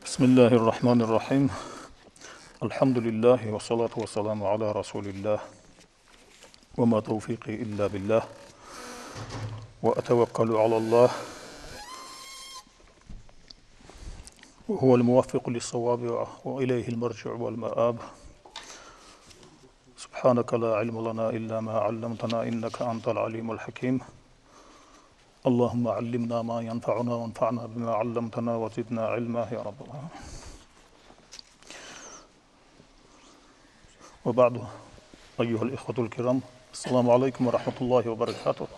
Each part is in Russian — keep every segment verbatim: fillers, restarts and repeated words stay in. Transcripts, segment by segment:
بسم الله الرحمن الرحيم الحمد لله والصلاة والسلام على رسول الله وما توفيقي إلا بالله وأتوكل على الله وهو الموفق للصواب وإليه المرجع والمآب. سبحانك لا علم لنا إلا ما علمتنا إنك أنت العليم الحكيم. اللهم علمنا ما ينفعنا وانفعنا بما علمتنا وزدنا علما يا رب العالمين. وبعد أيها الإخوة الكرام، السلام عليكم ورحمة الله وبركاته.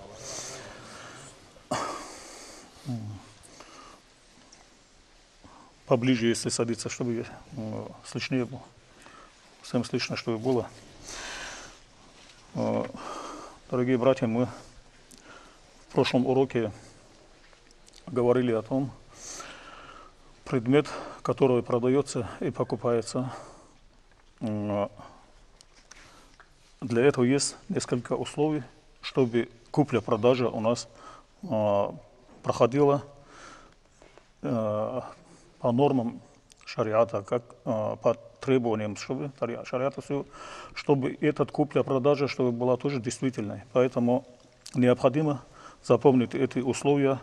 Поближе, если садиться, чтобы слышнее было. Всем слышно, чтобы было. Дорогие братья, мы в прошлом уроке говорили о том, предмет, который продается и покупается. Для этого есть несколько условий, чтобы купля-продажа у нас проходила по нормам шариата, как по требованиям чтобы, шариата, чтобы эта купля-продажа чтобы была тоже действительной. Поэтому необходимо запомнить эти условия,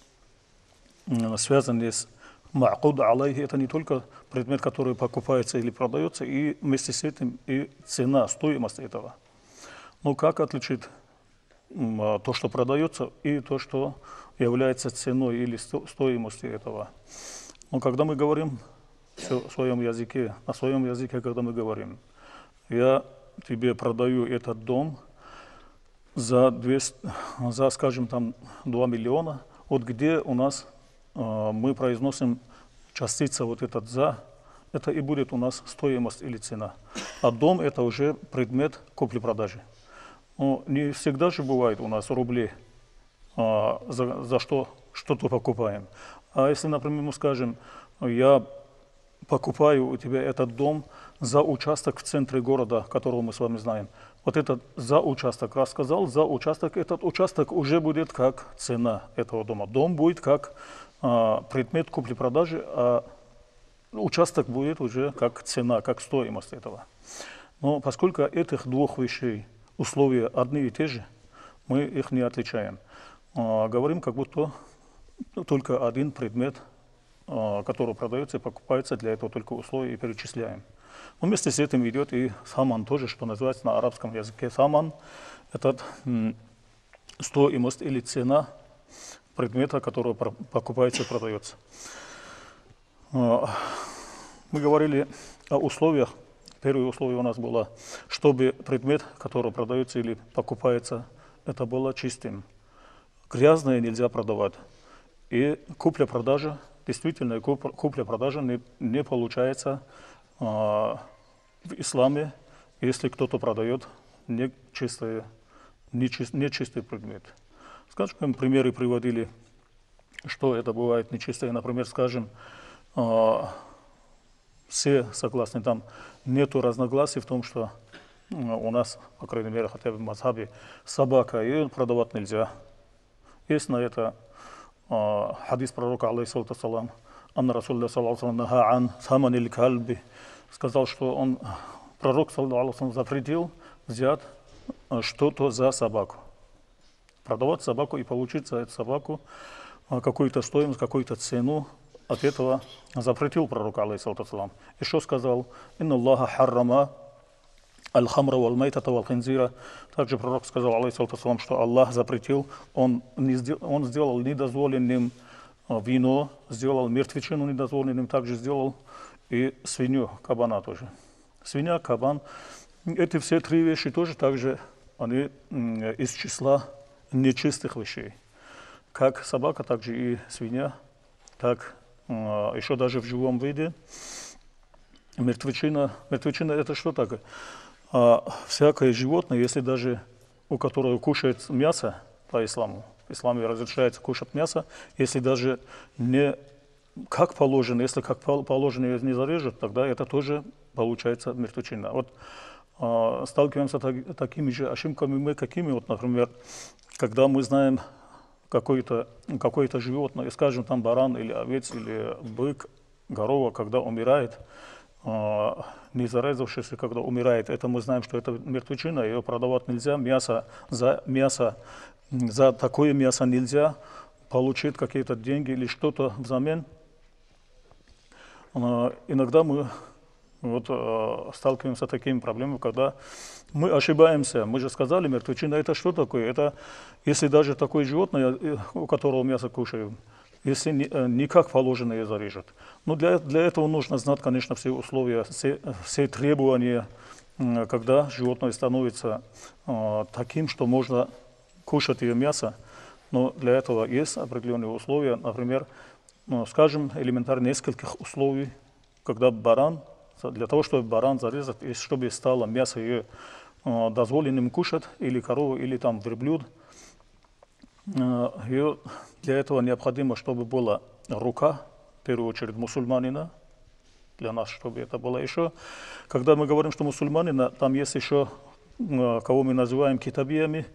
связанные с ма'куд алейхи. Это не только предмет, который покупается или продается, и вместе с этим и цена, стоимость этого. Но как отличить то, что продается, и то, что является ценой или стоимостью этого? Но когда мы говорим в своем языке, на своем языке, когда мы говорим, я тебе продаю этот дом за, двести, за скажем, там, два миллиона, вот где у нас э, мы произносим частица вот этот «за», это и будет у нас стоимость или цена. А дом – это уже предмет купли-продажи. Но не всегда же бывает у нас рубли, э, за, за что что-то покупаем. А если, например, мы скажем, я покупаю у тебя этот дом за участок в центре города, которого мы с вами знаем. Вот этот за участок рассказал, за участок, этот участок уже будет как цена этого дома. Дом будет как а, предмет купли-продажи, а участок будет уже как цена, как стоимость этого. Но поскольку этих двух вещей условия одни и те же, мы их не отличаем. А, говорим, как будто только один предмет, который продается и покупается, для этого только условия и перечисляем. Но вместе с этим идет и саман тоже, что называется на арабском языке саман. Это стоимость или цена предмета, который покупается и продается. Мы говорили о условиях. Первое условие у нас было, чтобы предмет, который продается или покупается, это было чистым. Грязное нельзя продавать. И купля-продажа, действительно, купля-продажа не, не получается э, в исламе, если кто-то продает нечистый, нечистый, нечистый предмет. Скажем, примеры приводили, что это бывает нечистое. Например, скажем, э, все согласны, там нету разногласий в том, что э, у нас, по крайней мере, хотя бы в мазхабе, собака, ее продавать нельзя. Есть на это хадис пророка, алейхиссалату вассалам, анна Расулля саллаллаху алейхи ва саллям наха ан саманил кальби, сказал, что он, пророк саллаллаху алейхи ва саллям, запретил взять что-то за собаку. Продавать собаку и получить за эту собаку какую-то стоимость, какую-то цену. От этого запретил пророк, алейхиссалату вассалам. Еще сказал, инна Аллаха харрама аль-хамра валь-майтата валь-хинзира. Также пророк сказал, алейхиссалату вассалам, что Аллах запретил, он, не сделал, он сделал недозволенным вино, сделал мертвечину недозволенным, также сделал и свинью, кабана тоже. Свинья, кабан, эти все три вещи тоже также они из числа нечистых вещей. Как собака, так же и свинья, так еще даже в живом виде. Мертвечина, мертвечина это что такое? А всякое животное, если даже у которого кушает мясо по исламу, в исламе разрешается кушать мясо, если даже не как положено, если как положено ее не зарежут, тогда это тоже получается мертвечина. Вот а, сталкиваемся так, такими же ошибками мы, какими, вот, например, когда мы знаем какое-то какое-то животное, скажем, там баран или овец или бык, корова, когда умирает, не зарезавшись, когда умирает, это мы знаем, что это мертвечина, ее продавать нельзя, мясо за мясо, за такое мясо нельзя получить какие-то деньги или что-то взамен. Иногда мы вот, сталкиваемся с такими проблемами, когда мы ошибаемся. Мы же сказали, мертвечина это что такое? Это если даже такое животное, у которого мясо кушаем, если не, не как положено ее зарежет. Но для, для этого нужно знать, конечно, все условия, все, все требования, когда животное становится э, таким, что можно кушать ее мясо. Но для этого есть определенные условия. Например, ну, скажем, элементарно нескольких условий, когда баран, для того, чтобы баран зарезать, и чтобы стало мясо ее э, дозволенным кушать, или корову, или там верблюд, э, ее для этого необходимо, чтобы была рука, в первую очередь мусульманина, для нас, чтобы это было еще. Когда мы говорим, что мусульманина, там есть еще, кого мы называем китабиями,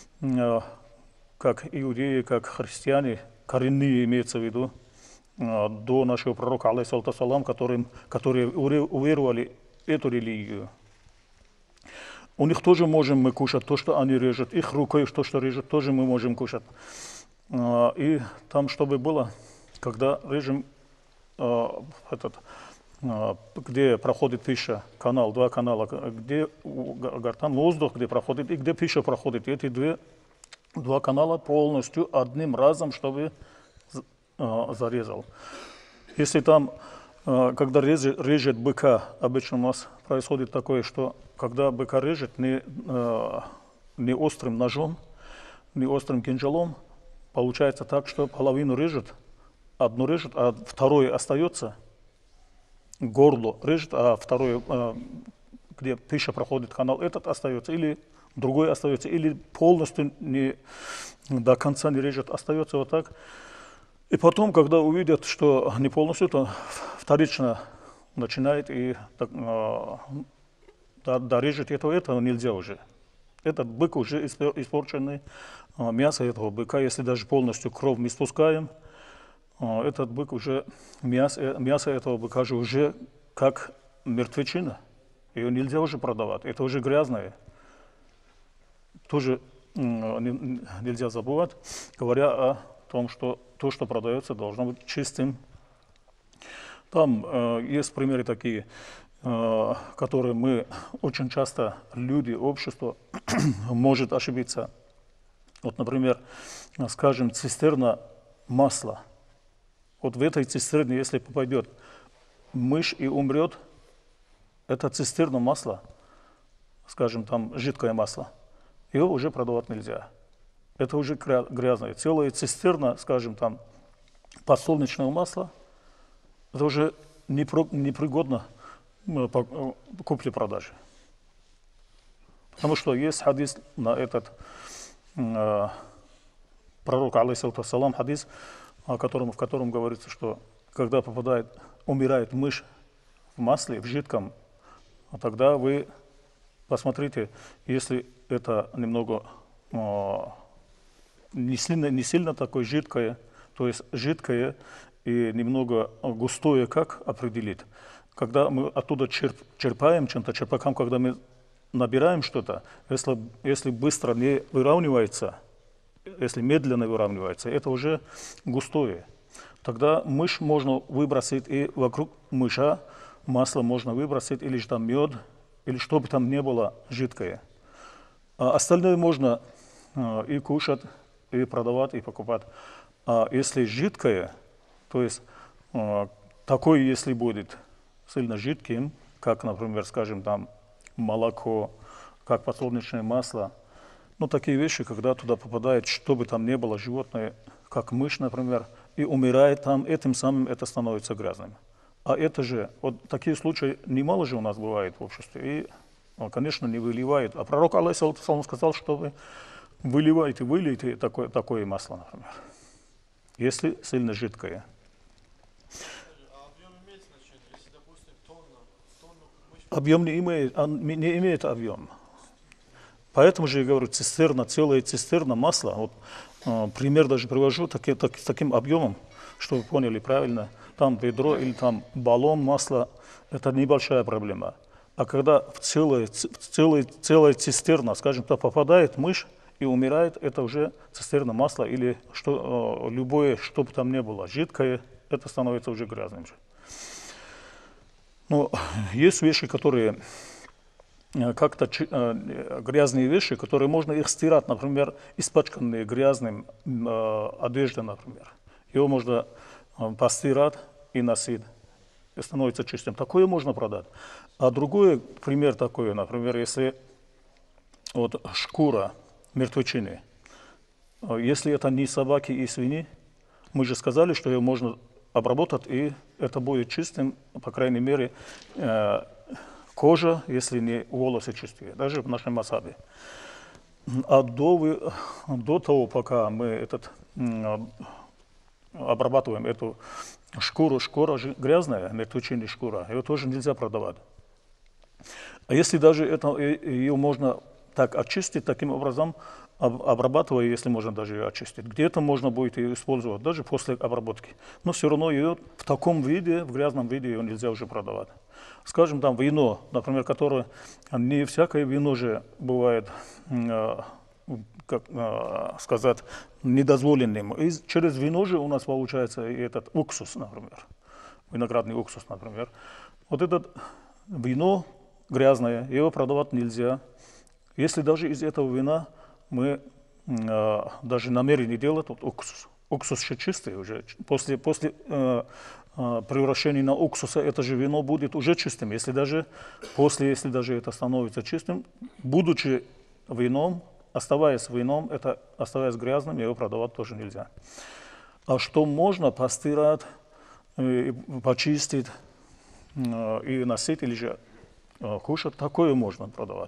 как иудеи, как христиане, коренные имеется в виду, до нашего пророка, алейхиссалату вассалам, которым, которые уверовали эту религию. У них тоже можем мы кушать то, что они режут, их рукой то, что режут, тоже мы можем кушать. И там, чтобы было, когда режем этот, где проходит пища, канал, два канала, где гортан, воздух, где проходит, и где пища проходит, эти две, два канала полностью одним разом, чтобы зарезал. Если там, когда режет, режет быка, обычно у нас происходит такое, что когда быка режет не, не острым ножом, не острым кинжалом, получается так, что половину режет, одну режет, а второе остается, горло режет, а второе, где пища проходит, канал этот остается, или другой остается, или полностью не, до конца не режет, остается вот так. И потом, когда увидят, что не полностью, то вторично начинает и дорежет этого, этого нельзя уже. Этот бык уже испорченный, мясо этого быка, если даже полностью кровь не спускаем, этот бык уже, мясо, мясо этого быка же уже как мертвечина. Ее нельзя уже продавать, это уже грязное. Тоже нельзя забывать, говоря о том, что то, что продается, должно быть чистым. Там э, есть примеры такие, э, которые мы очень часто, люди, общество, может ошибиться. Вот, например, скажем, цистерна масла. Вот в этой цистерне, если попадет мышь и умрет, это цистерна масла, скажем, там жидкое масло, ее уже продавать нельзя. Это уже грязное. Целая цистерна, скажем, там подсолнечного масла, это уже непригодно по купле-продаже. Потому что есть хадис на этот э, пророк, алейхиссалату вассалам, хадис, о котором, в котором говорится, что когда попадает, умирает мышь в масле, в жидком, тогда вы посмотрите, если это немного э, не сильно, не сильно такое жидкое, то есть жидкое и немного густое, как определить? Когда мы оттуда черп, черпаем чем-то, черпаком, когда мы набираем что-то, если, если быстро не выравнивается, если медленно выравнивается, это уже густое. Тогда мышь можно выбросить, и вокруг мыша масло можно выбросить, или же там мед, или что бы там ни было жидкое. А остальное можно э, и кушать, и продавать, и покупать. А если жидкое, то есть э, такое, если будет сильно жидким, как, например, скажем, там молоко, как подсолнечное масло, ну, такие вещи, когда туда попадает, что бы там ни было, животное, как мышь, например, и умирает там, этим самым это становится грязным. А это же, вот такие случаи немало же у нас бывает в обществе, и, ну, конечно, не выливают. А пророк, алейхиссалату вассалам, сказал, что вы выливаете, вылейте такое, такое масло, например, если сильно жидкое. А объем имеет значение? Если, допустим, тонна, тонну мышь... Объем не имеет, он не имеет объем. Поэтому же я говорю, цистерна, целая цистерна масла, вот, э, пример даже привожу таки, так, с таким объемом, чтобы вы поняли правильно, там ведро или там баллон масла, это небольшая проблема. А когда в целая, целая, целая цистерна, скажем так, попадает мышь и умирает, это уже цистерна масла или что, любое, что бы там ни было, жидкое, это становится уже грязным. Но есть вещи, которые как-то грязные вещи, которые можно их стирать, например, испачканные грязным э, одежды, например. Его можно постирать и носить, и становится чистым. Такое можно продать. А другой пример такой, например, если вот шкура мертвечины, если это не собаки и свиньи, мы же сказали, что ее можно обработать, и это будет чистым, по крайней мере, э, кожа, если не волосы чистые, даже в нашем масабе. А до, до того, пока мы этот, обрабатываем эту шкуру, шкура грязная, мертвечинная шкура, ее тоже нельзя продавать. А если даже это, ее можно так очистить, таким образом, обрабатывая, если можно даже ее очистить, где-то можно будет ее использовать, даже после обработки. Но все равно ее в таком виде, в грязном виде ее нельзя уже продавать. Скажем, там вино, например, которое, не всякое вино же бывает, э, как э, сказать, недозволенным. И через вино же у нас получается и этот уксус, например, виноградный уксус, например. Вот это вино грязное, его продавать нельзя. Если даже из этого вина мы э, даже намерение делать вот уксус. Уксус еще чистый уже. После, после э, э, превращения на уксуса это же вино будет уже чистым. Если даже, после, если даже это становится чистым, будучи вином, оставаясь вином, это оставаясь грязным, его продавать тоже нельзя. А что можно постирать, э, почистить э, и носить или же э, кушать, такое можно продавать.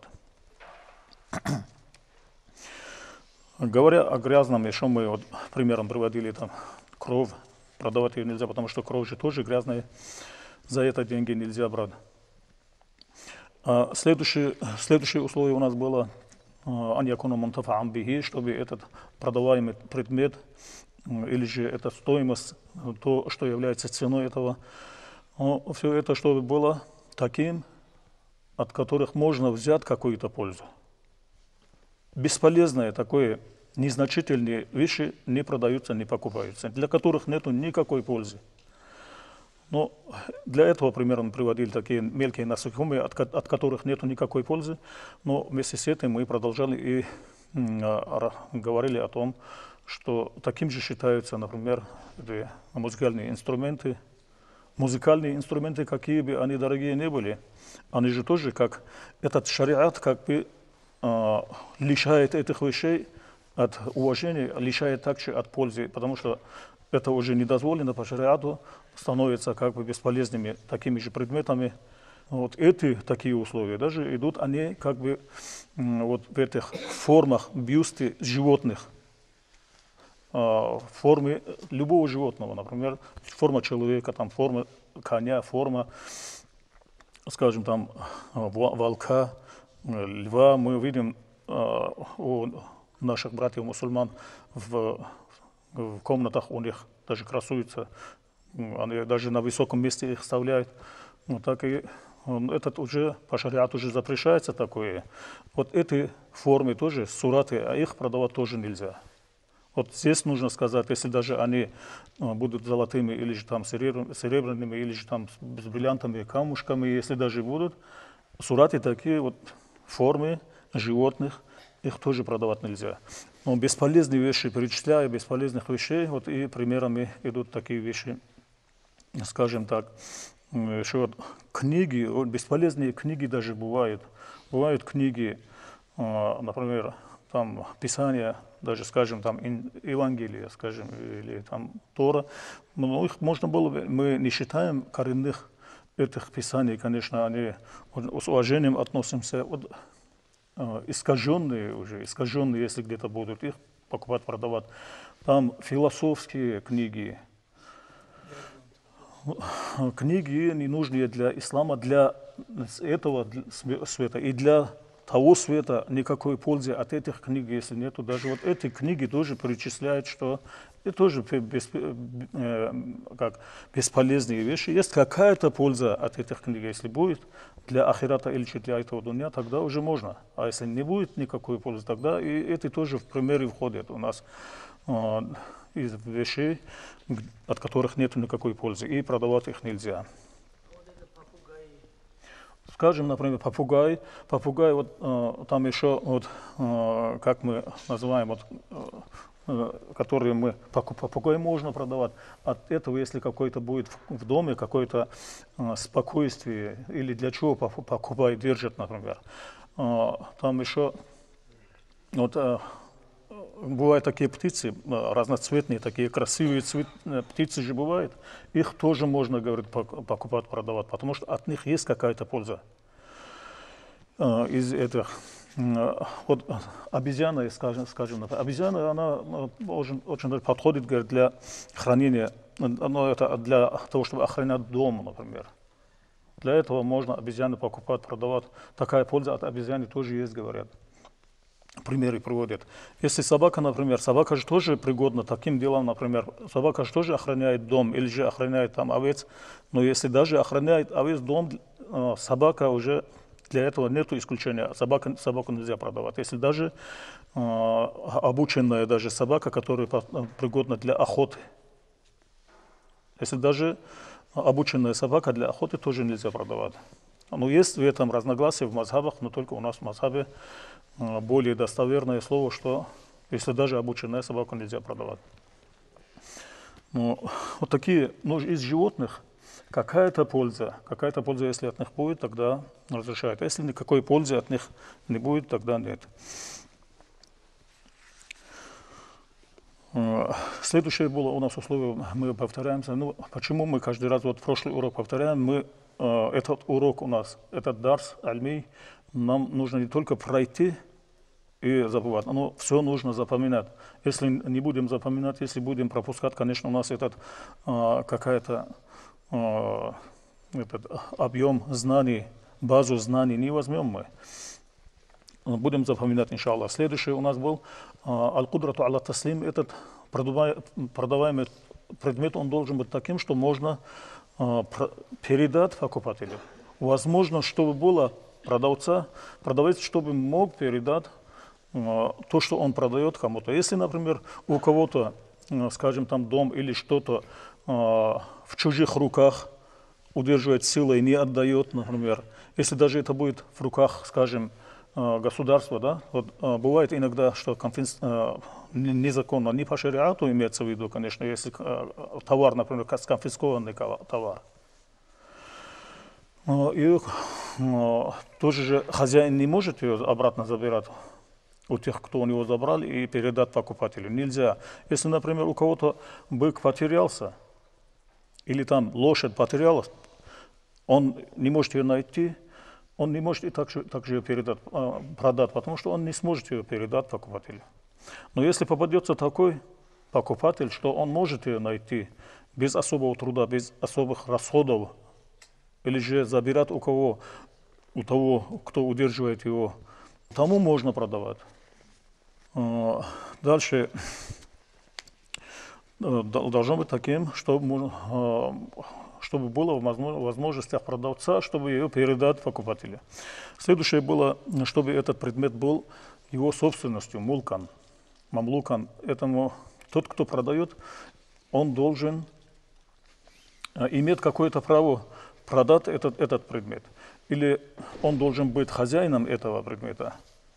Говоря о грязном, еще мы вот примером приводили там кровь, продавать ее нельзя, потому что кровь же тоже грязная, за это деньги нельзя брать. А следующее, следующее условие у нас было аньякуну мунтафа'ан бихи, чтобы этот продаваемый предмет или же эта стоимость, то, что является ценой этого, все это, чтобы было таким, от которых можно взять какую-то пользу. Бесполезное такое, незначительные вещи не продаются, не покупаются, для которых нет никакой пользы. Но для этого примерно приводили такие мелкие насекомые, от, от которых нет никакой пользы. Но вместе с этим мы продолжали и м, говорили о том, что таким же считаются, например, музыкальные инструменты. Музыкальные инструменты, какие бы они дорогие не были, они же тоже, как этот шариат, как бы э, лишает этих вещей от уважения, лишает также от пользы, потому что это уже не дозволено по шариату, становятся как бы бесполезными такими же предметами. Вот эти такие условия даже идут, они как бы вот в этих формах бюсты животных, в форме любого животного, например, форма человека, там форма коня, форма, скажем, там волка, льва. Мы видим у наших братьев-мусульман в, в комнатах у них даже красуются, они даже на высоком месте их вставляют. Вот так и этот уже по шариату уже запрещается такое. Вот эти формы тоже, сураты, а их продавать тоже нельзя. Вот здесь нужно сказать, если даже они будут золотыми или же там серебряными, или же там с бриллиантами, камушками, если даже будут, сураты такие вот формы животных, их тоже продавать нельзя. Но бесполезные вещи, перечисляя бесполезных вещей, вот и примерами идут такие вещи, скажем так, что вот книги, вот бесполезные книги даже бывают. Бывают книги, например, там Писания, даже, скажем, там Евангелие, скажем, или там Тора, но их можно было, мы не считаем коренных этих Писаний, конечно, они с уважением относимся, вот, искаженные уже, искаженные, если где-то будут их покупать, продавать. Там философские книги, книги ненужные для ислама, для этого света и для того света никакой пользы от этих книг, если нету. Даже вот эти книги тоже перечисляют, что это тоже без, э, как, бесполезные вещи. Есть какая-то польза от этих книг, если будет для ахирата или для этого дунья, тогда уже можно. А если не будет никакой пользы, тогда и эти тоже в примеры входят у нас э, из вещей, от которых нет никакой пользы, и продавать их нельзя. Скажем, например, попугай. Попугай, вот э, там еще, вот, э, как мы называем, вот, э, которые мы, попугай можно продавать. От этого, если какой-то будет в, в доме, какое-то э, спокойствие, или для чего попугай держат, например. Э, там еще, вот, э, бывают такие птицы, разноцветные, такие красивые цвет, птицы же бывают, их тоже можно, говорит, покупать, продавать, потому что от них есть какая-то польза. Из этих, вот обезьяна, скажем, скажем обезьяна, она очень, очень подходит, говорит, для хранения, но это для того, чтобы охранять дом, например. Для этого можно обезьяны покупать, продавать. Такая польза от обезьяны тоже есть, говорят. Примеры приводят. Если собака, например, собака же тоже пригодна таким делом, например, собака же тоже охраняет дом или же охраняет там овец, но если даже охраняет овец дом, собака уже для этого нет исключения, собака, собаку нельзя продавать. Если даже э, обученная даже собака, которая пригодна для охоты, если даже обученная собака для охоты тоже нельзя продавать. Но есть в этом разногласия в мазхабах, но только у нас в мазхабе более достоверное слово, что если даже обученная собаку нельзя продавать. Но вот такие, ну, из животных какая-то польза, какая-то польза, если от них будет, тогда разрешают. Если никакой пользы от них не будет, тогда нет. Следующее было у нас условие, мы повторяемся. Ну, почему мы каждый раз, вот прошлый урок повторяем, мы, этот урок у нас, этот дарс, альмий, нам нужно не только пройти и забывать, но все нужно запоминать. Если не будем запоминать, если будем пропускать, конечно, у нас этот какая-то этот объем знаний, базу знаний не возьмем мы. Будем запоминать, иншаллах. Следующий у нас был аль-кудрату аля таслим. Этот продаваемый предмет, он должен быть таким, что можно передать покупателю. Возможно, чтобы было продавца, продавец, чтобы мог передать то, что он продает кому-то. Если, например, у кого-то, скажем, там дом или что-то в чужих руках удерживает силой, не отдает, например. Если даже это будет в руках, скажем, государства, да, вот бывает иногда, что конфис... незаконно, не по шариату имеется в виду, конечно, если товар, например, сконфискованный товар. И тоже же хозяин не может ее обратно забирать у тех, кто у него забрал, и передать покупателю. Нельзя. Если, например, у кого-то бык потерялся, или там лошадь потерялась, он не может ее найти, он не может и также, также ее передать, продать, потому что он не сможет ее передать покупателю. Но если попадется такой покупатель, что он может ее найти без особого труда, без особых расходов, или же забирать у кого, у того, кто удерживает его, тому можно продавать. Дальше должно быть таким, чтобы, чтобы было в возможностях продавца, чтобы ее передать покупателю. Следующее было, чтобы этот предмет был его собственностью, мулкан, мамлукан. Этому тот, кто продает, он должен иметь какое-то право продать этот, этот предмет. Или он должен быть хозяином этого предмета.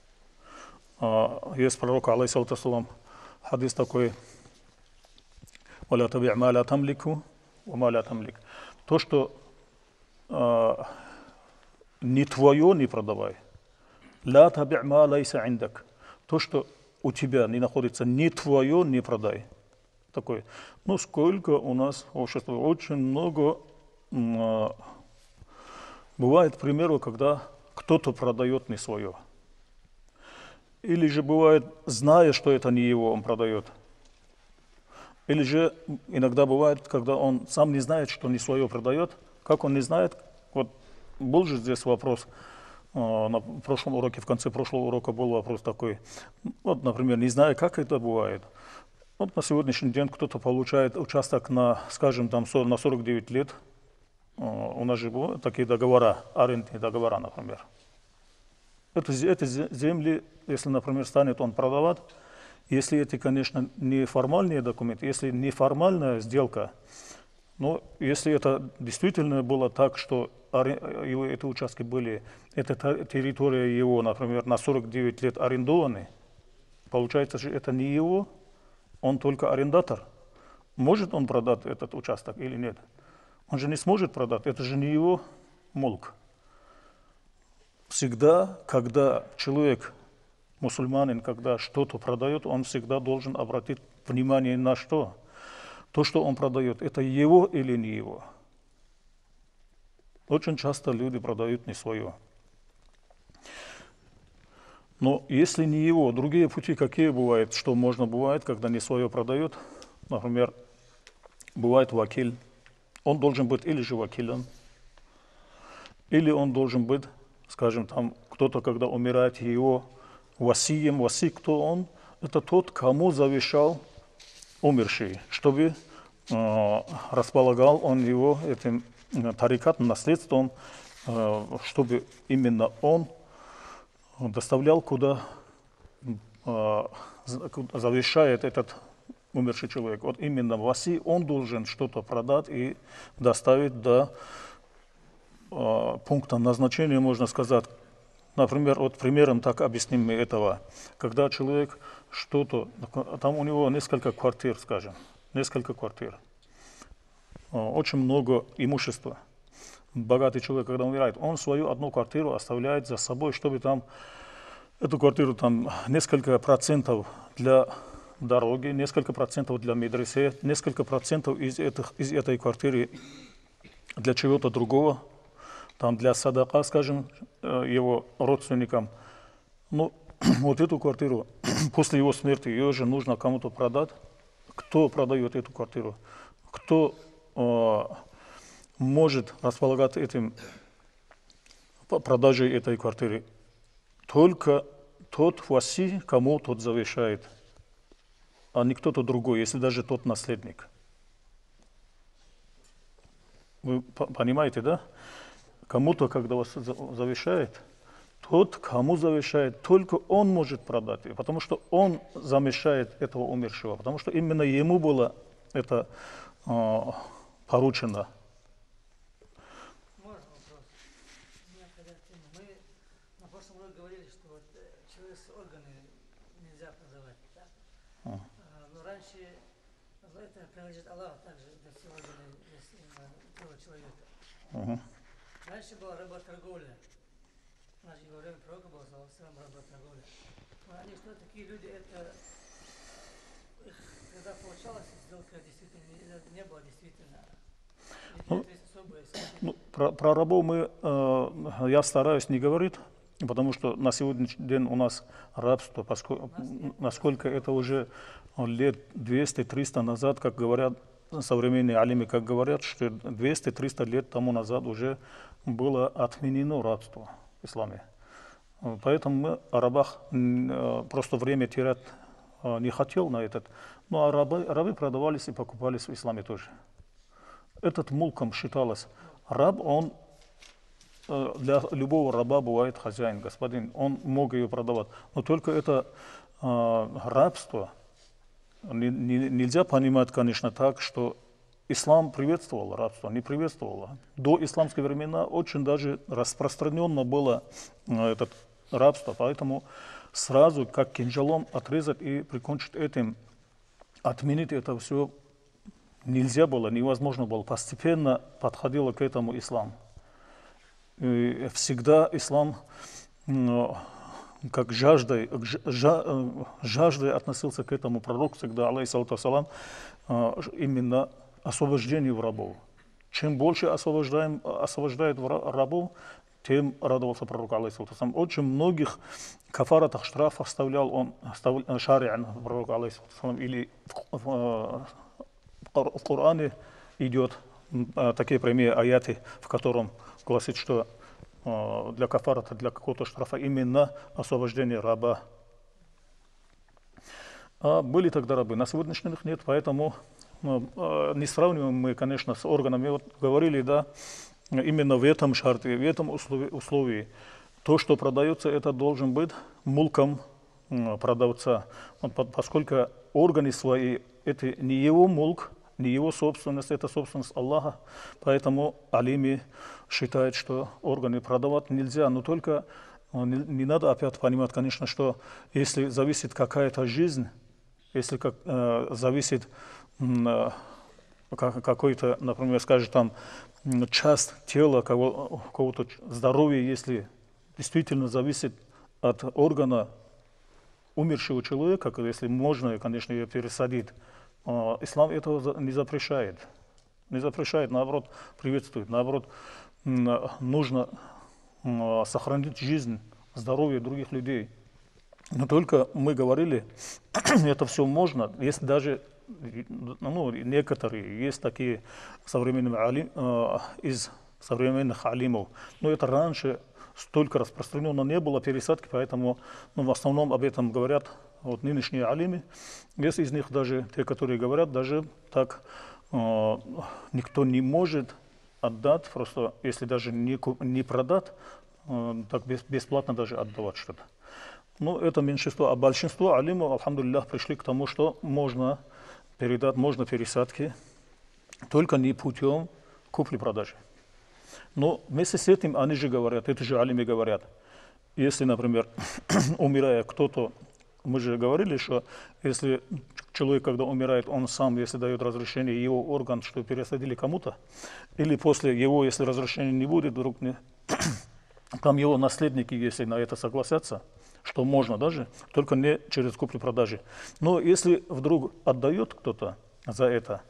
Есть пророк, алейхиссалату вассалам, хадис такой: «Валя таби'у ма ла тамлику ва ма ла тамлик». То, что э, не твое, не продавай. «Ла таби'у ма лайса индак». То, что у тебя не находится, не твое, не продай. Такой. Ну, сколько у нас в обществе, очень много э, бывает примеров, когда кто-то продает не свое. Или же бывает, зная, что это не его, он продает. Или же иногда бывает, когда он сам не знает, что не свое продает. Как он не знает? Вот был же здесь вопрос. На прошлом уроке, в конце прошлого урока был вопрос такой, вот, например, не знаю, как это бывает. Вот на сегодняшний день кто-то получает участок на, скажем, там на сорок девять лет. У нас же бывают такие договора, арендные договора, например. Это, эти земли, если, например, станет он продавать, если это, конечно, не формальные документы, если неформальная сделка, но если это действительно было так, что его, эти участки были, эта территория его, например, на сорок девять лет арендованы, получается же это не его, он только арендатор. Может он продать этот участок или нет? Он же не сможет продать, это же не его мулк. Всегда, когда человек, мусульманин, когда что-то продает, он всегда должен обратить внимание на что? То, что он продает, это его или не его. Очень часто люди продают не свое. Но если не его, другие пути какие бывают, что можно бывает, когда не свое продает? Например, бывает вакиль. Он должен быть или же вакилом, или он должен быть, скажем, там кто-то, когда умирает, его васием. Васи, кто он? Это тот, кому завещал умерший, чтобы э, располагал он его этим э, тарикатным наследством, э, чтобы именно он доставлял, куда э, завещает этот умерший человек. Вот именно васи, он должен что-то продать и доставить до э, пункта назначения, можно сказать. Например, вот примером так объясним мы этого. Когда человек что-то, там у него несколько квартир, скажем, несколько квартир, очень много имущества. Богатый человек, когда умирает, он свою одну квартиру оставляет за собой, чтобы там эту квартиру там несколько процентов для дороги, несколько процентов для медресе, несколько процентов из, этих, из этой квартиры для чего-то другого, там для садака, скажем, его родственникам. Ну, вот эту квартиру, после его смерти, ее же нужно кому-то продать. Кто продает эту квартиру? Кто э, может располагать этим продажей этой квартиры? Только тот васи, кому тот завещает, а не кто-то другой, если даже тот наследник. Вы понимаете, да? Кому-то, когда вас завещает, тот, кому завещает, только он может продать ее, потому что он замещает этого умершего, потому что именно ему было это э, поручено. Можно вопрос? У меня когда тема. Мы на прошлом уроке говорили, что вот человеческие органы нельзя продавать, да? А. А, но раньше это принадлежит Аллаху также, это все органы тела человека. Uh-huh. Раньше была работорговля. Значит, во время пророка была работорговля. Но они что, такие люди, это когда получалась сделка, действительно не, не было действительно. Ну, ну, про, про рабов мы, э, я стараюсь не говорить, потому что на сегодняшний день у нас рабство, поскольку, насколько это уже лет двести-триста назад, как говорят современные алимы, как говорят, что двести-триста лет тому назад уже было отменено рабство в исламе. Поэтому мы о рабах просто время терять не хотел на этот. Ну а рабы, рабы продавались и покупались в исламе тоже. Этот мулком считалось. Раб, он для любого раба бывает хозяин, господин. Он мог ее продавать. Но только это рабство нельзя понимать, конечно, так, что ислам приветствовал рабство, не приветствовал. До исламских времена очень даже распространенно было это рабство, поэтому сразу как кинжалом отрезать и прикончить этим, отменить это все нельзя было, невозможно было. Постепенно подходило к этому ислам. И всегда ислам как жаждой, жаждой относился к этому пророку, всегда, алейхиссалату вассалам, именно освобождению рабов. Чем больше освобождаем, освобождает рабов, тем радовался пророк, алейхиссалату вассалам. Очень многих кафаратах, штрафах оставлял он, шари'ан пророк, алейхиссалату вассалам, или в, в, в Коране идет такие прямые аяты, в котором гласит, что э, для кафарата, для какого-то штрафа, именно освобождение раба. А были тогда рабы, на сегодняшний день нет, поэтому э, не сравниваем мы, конечно, с органами. Вот говорили, да, именно в этом шарте, в этом условии, условии то, что продается, это должен быть мулком э, продавца, вот, по, поскольку органы свои, это не его мулк, не его собственность, это собственность Аллаха, поэтому алими считают, что органы продавать нельзя, но только не, не надо опять понимать, конечно, что если зависит какая-то жизнь, если как, э, зависит э, какой-то, например, скажем, там, часть тела кого, кого-то здоровья, если действительно зависит от органа умершего человека, если можно, конечно, ее пересадить, э, ислам этого не запрещает. Не запрещает, наоборот, приветствует. Наоборот, э, нужно э, сохранить жизнь, здоровье других людей. Но только мы говорили, это все можно, если даже, ну, некоторые, есть такие современные алим, э, из современных алимов, но это раньше столько распространено не было пересадки, поэтому ну, в основном об этом говорят вот, нынешние алимы. Есть из них даже те, которые говорят, даже так э, никто не может отдать, просто если даже не, не продать, э, так бесплатно даже отдавать что-то. Ну, это меньшинство, а большинство алимов, алхамдулиллах, пришли к тому, что можно передать, можно пересадки, только не путем купли-продажи. Но вместе с этим они же говорят, это же алимы говорят, если, например, умирая кто-то, мы же говорили, что если человек, когда умирает, он сам, если дает разрешение, его орган, что пересадили кому-то, или после его, если разрешения не будет, вдруг не, там его наследники, если на это согласятся, что можно даже, только не через купли-продажи. Но если вдруг отдает кто-то за это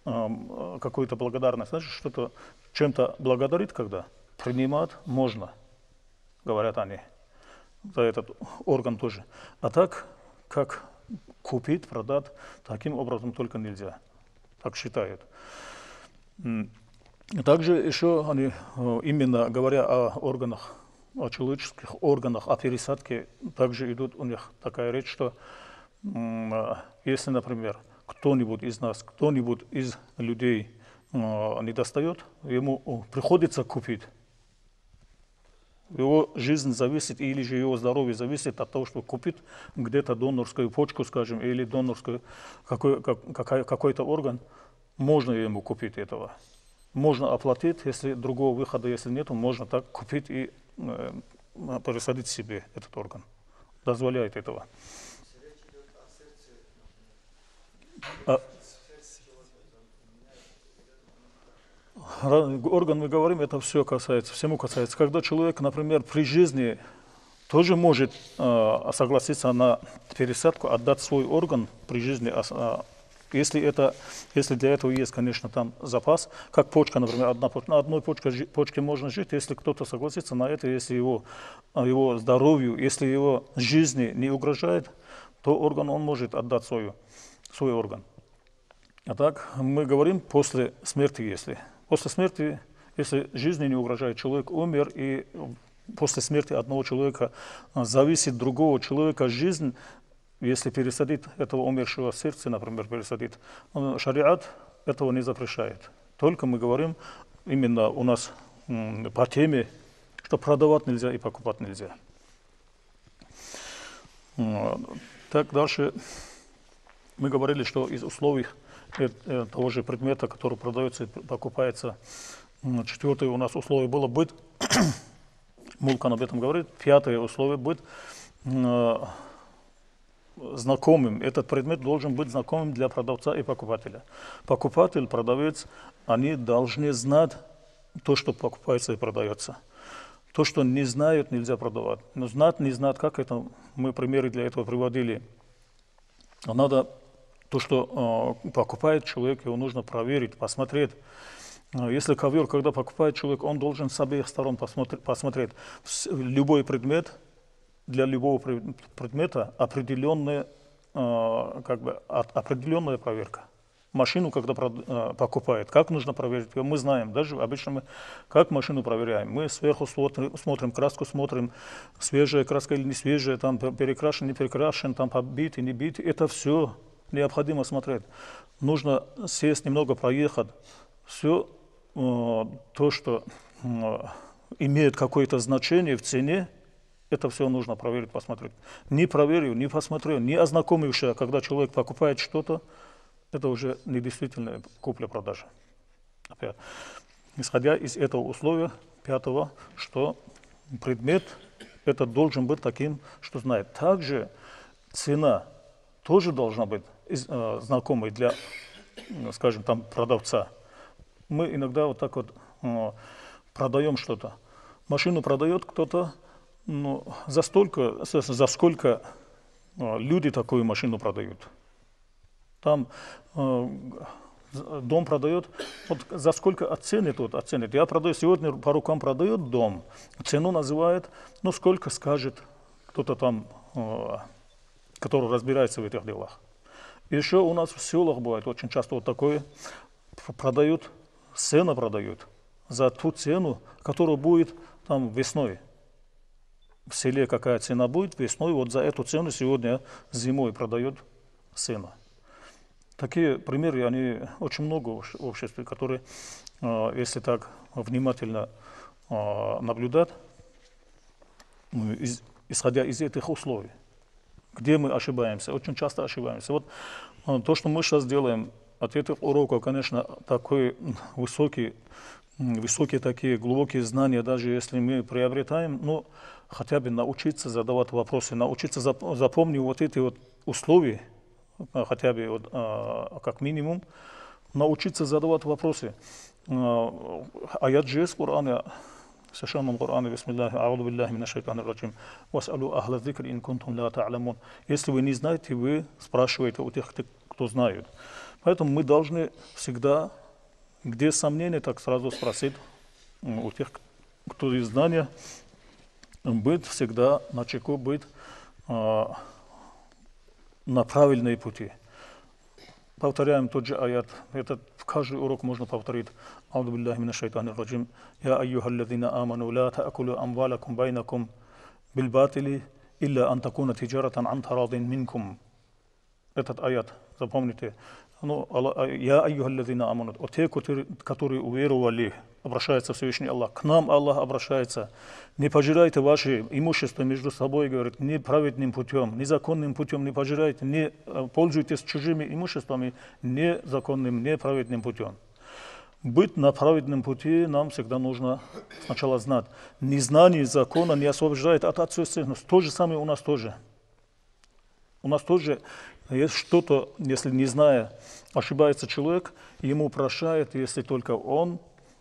э, какую-то благодарность, значит, что-то чем-то благодарит, когда принимать можно, говорят они, за этот орган тоже. А так, как купить, продать, таким образом только нельзя, так считают. Также еще они, именно говоря о органах, о человеческих органах, о пересадке, также идут у них такая речь, что если, например, кто-нибудь из нас, кто-нибудь из людей не достает, ему приходится купить. Его жизнь зависит, или же его здоровье зависит от того, что купит где-то донорскую почку, скажем, или донорскую какой, какой, какой-то орган, можно ему купить этого. Можно оплатить, если другого выхода, если нет, можно так купить и э, пересадить себе этот орган. Дозволяет этого. А, орган, мы говорим, это все касается, всему касается. Когда человек, например, при жизни тоже может э, согласиться на пересадку, отдать свой орган при жизни, э, если, это, если для этого есть, конечно, там запас, как почка, например, одна почка, на одной почке, почке можно жить, если кто-то согласится на это, если его, его здоровью, если его жизни не угрожает, то орган он может отдать свою, свой орган. А так мы говорим после смерти, если. После смерти, если жизни не угрожает, человек умер, и после смерти одного человека зависит другого человека жизнь, если пересадить этого умершего сердца, например, пересадить, шариат этого не запрещает. Только мы говорим именно у нас по теме, что продавать нельзя и покупать нельзя. Так, дальше мы говорили, что из условий того же предмета, который продается и покупается, четвертое у нас условие было быть, Мулкан об этом говорит, пятое условие быть знакомым. Этот предмет должен быть знакомым для продавца и покупателя. Покупатель, продавец, они должны знать то, что покупается и продается. То, что не знают, нельзя продавать. Но знать, не знать, как это, мы примеры для этого приводили. Надо то, что э, покупает человек, его нужно проверить, посмотреть. Если ковер, когда покупает человек, он должен с обеих сторон посмотреть. посмотреть. Любой предмет, для любого предмета определенная, э, как бы, определенная проверка. машину, когда покупает, как нужно проверить? Мы знаем, даже обычно мы как машину проверяем. Мы сверху смотрим, смотрим краску, смотрим, свежая краска или не свежая, там перекрашен, не перекрашен, там побитый, не битый. Это все необходимо смотреть. Нужно сесть, немного проехать. Все то, что имеет какое-то значение в цене, это все нужно проверить, посмотреть. Не проверил, не посмотрел, не ознакомившись, когда человек покупает что-то, это уже не действительно купля-продажа. Опять. Исходя из этого условия, пятого, что предмет это должен быть таким, что знает. Также цена тоже должна быть э, знакомой для, скажем, там, продавца. Мы иногда вот так вот э, продаем что-то. Машину продает кто-то, ну, за столько, за сколько э, люди такую машину продают. Там э, дом продает, вот за сколько оценит, вот оценит. Я продаю сегодня, по рукам продает дом, цену называет, ну сколько скажет кто-то там, э, который разбирается в этих делах. Еще у нас в селах бывает очень часто вот такое, продают, сено продают за ту цену, которая будет там весной. В селе какая цена будет весной, вот за эту цену сегодня зимой продают сено. Такие примеры, они очень много в обществе, которые, если так внимательно наблюдать, исходя из этих условий, где мы ошибаемся, очень часто ошибаемся. Вот то, что мы сейчас делаем, от этих уроков, конечно, такой высокий, высокие такие глубокие знания, даже если мы приобретаем, ну, хотя бы научиться задавать вопросы, научиться запомнить вот эти вот условия, хотя бы вот, а, как минимум, научиться задавать вопросы. Аят же из Корана, в священном Коране, бисмиллахи, а'уду биллахи минаш шайтанир раджим, вас'алу ахла зикри ин кунтум ла та'ламун. Если вы не знаете, вы спрашиваете у тех, кто знает. Поэтому мы должны всегда, где сомнения, так сразу спросить у тех, кто есть знания, быть всегда начеку, быть а, на правильные пути. Повторяем тот же аят. Этот в каждый урок можно повторить. Ауду биллахи минаш шайтанир раджим. Я айюхаллазина аману ла та'акулу амвалакум байнакум билбатили илля ан такуна тиджаратан ан тарадин минкум. Этот аят, запомните. Ну, я айюхаллазина аману. О те, которые уверовали, обращается Всевышний Аллах. К нам Аллах обращается. Не пожирайте ваше имущество между собой, говорит, неправедным путем, незаконным путем не пожирайте, не пользуйтесь чужими имуществами незаконным, неправедным путем. Быть на праведном пути нам всегда нужно сначала знать. Незнание закона не освобождает от ответственности. То же самое у нас тоже. У нас тоже есть что-то, если не зная, ошибается человек, ему прощает, если только он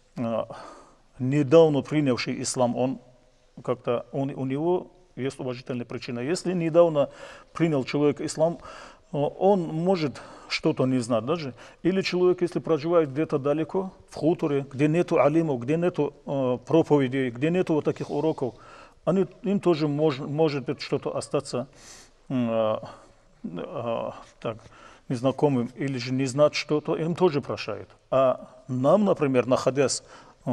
недавно принявший ислам, он как-то он, у него есть уважительная причина. Если недавно принял человек ислам, он может что-то не знать даже. Или человек, если проживает где-то далеко, в хуторе, где нету алимов, где нету э, проповедей, где нету вот таких уроков, они, им тоже мож, может что-то остаться э, э, так, незнакомым или же не знать что-то, им тоже прощает. А нам, например, находясь э,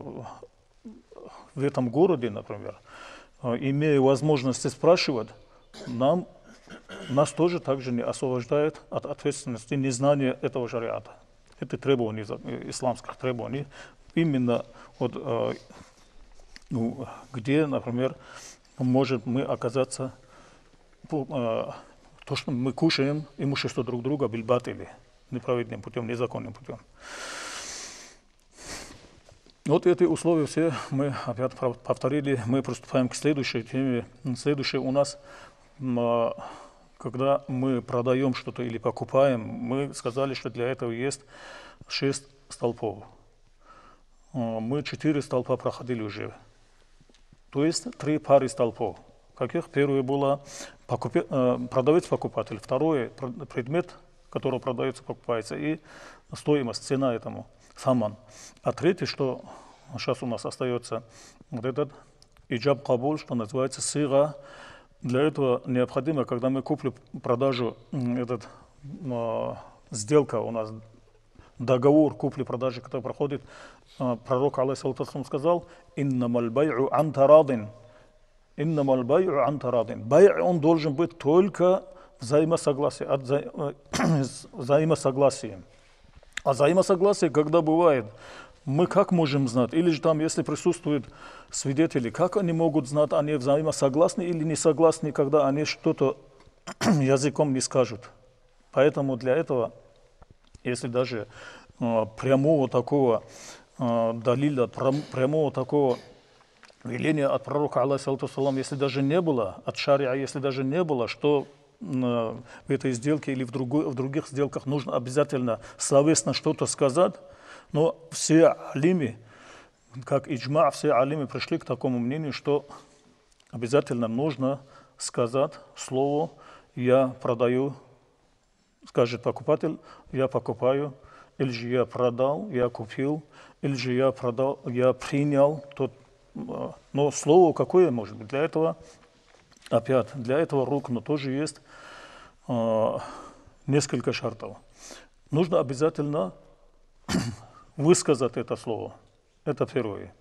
в этом городе, например, э, имея возможность спрашивать, нам, нас тоже также не освобождает от ответственности незнания этого шариата. Это требования, исламских требований. Именно вот, э, ну, где, например, может мы оказаться э, то, что мы кушаем имущество друг друга бильбатили, неправедным путем, незаконным путем. Вот эти условия все мы опять повторили. Мы приступаем к следующей теме. Следующее у нас, когда мы продаем что-то или покупаем, мы сказали, что для этого есть шесть столпов. Мы четыре столпа проходили уже. То есть три пары столпов. Каких? Первое было покупе, продавец-покупатель. Второе – предмет, который продается, покупается. И стоимость, цена этому, саман. А третье, что сейчас у нас остается, вот этот иджаб кабуль, что называется сыра. Для этого необходимо, когда мы купим продажу этот сделка у нас, договор купли-продажи, который проходит, э, пророк, алейхиссалату вассалам, сказал: «Иннамаль бай'у ан тарадин». «Иннамаль бай'у ан тарадин». Бай' он должен быть только взаимосогласие, от вза... взаимосогласия. А взаимосогласие, когда бывает, мы как можем знать? Или же там, если присутствуют свидетели, как они могут знать, они взаимосогласны или не согласны, когда они что-то языком не скажут? Поэтому для этого, если даже э, прямого такого э, далиля, прямого такого веления от пророка, алейхиссалату вассалам, если даже не было, от шариа, если даже не было, что э, в этой сделке или в, другой, в других сделках нужно обязательно словесно что-то сказать, но все алимы, как иджма, все алимы пришли к такому мнению, что обязательно нужно сказать слово «я продаю», скажет покупатель, «я покупаю», или же «я продал», «я купил», или же «я продал», «я принял». Тот, но слово какое может быть? Для этого, опять, для этого рукна тоже есть э, несколько шартов. Нужно обязательно высказать это слово. Это первое.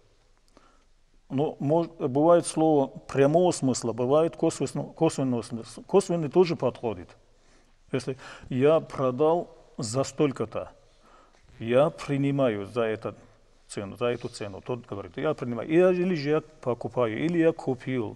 Но может, бывает слово прямого смысла, бывает косвенного, косвенного смысла. Косвенный тоже подходит. Если я продал за столько-то, я принимаю за это цену, за эту цену, тот говорит, я принимаю, или же я покупаю, или я купил.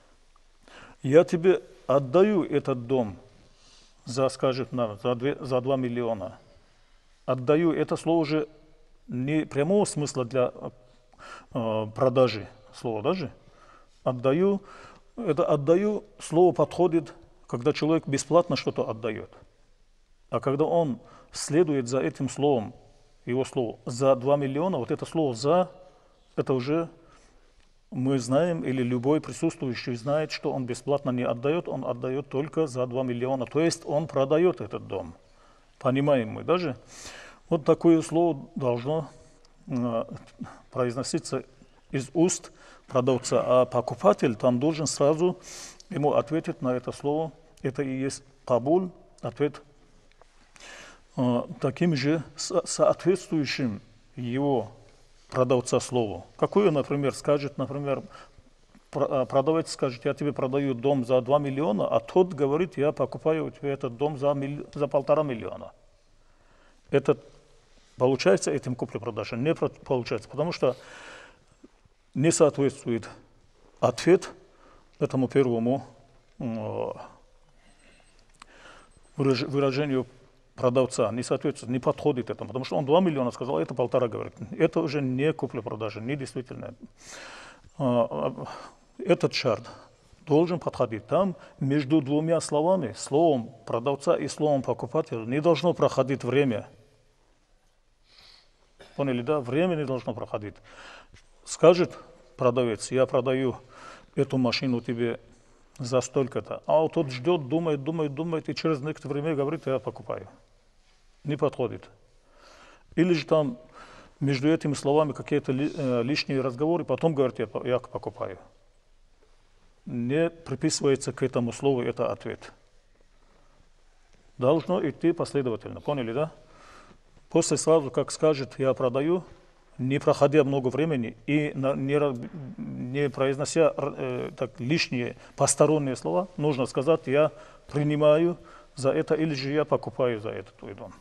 Я тебе отдаю этот дом за, скажет, на, за, две, за два миллиона. Отдаю, это слово уже не прямого смысла для э, продажи слова даже. Отдаю, это отдаю, слово подходит, когда человек бесплатно что-то отдает. А когда он следует за этим словом, его слово, за два миллиона, вот это слово «за», это уже мы знаем, или любой присутствующий знает, что он бесплатно не отдает, он отдает только за два миллиона. То есть он продает этот дом. Понимаем мы даже. Вот такое слово должно э, произноситься из уст продавца, а покупатель там должен сразу ему ответить на это слово. Это и есть кабуль, ответ э, таким же со соответствующим его продавца слову. Какое, например, скажет, например, продавец скажет, я тебе продаю дом за два миллиона, а тот говорит, я покупаю у тебя этот дом за, милли... за полтора миллиона. Это получается этим купли-продажи? Не получается, потому что не соответствует ответ этому первому выражению продавца, не соответствует, не подходит этому, потому что он два миллиона сказал, это полтора говорит. Это уже не купли-продажи, не действительно. Этот шарт должен подходить. Там между двумя словами, словом продавца и словом покупателя, не должно проходить время. Поняли, да? Время не должно проходить. Скажет продавец, я продаю эту машину тебе за столько-то, а вот тот ждет, думает, думает, думает, и через некоторое время говорит, я покупаю. Не подходит. Или же там между этими словами какие-то лишние разговоры, потом говорит, я, я покупаю. Не приписывается к этому слову это ответ. Должно идти последовательно. Поняли, да? После сразу, как скажет, я продаю, не проходя много времени и не, не произнося э, так, лишние посторонние слова, нужно сказать, я принимаю за это или же я покупаю за это твой дом.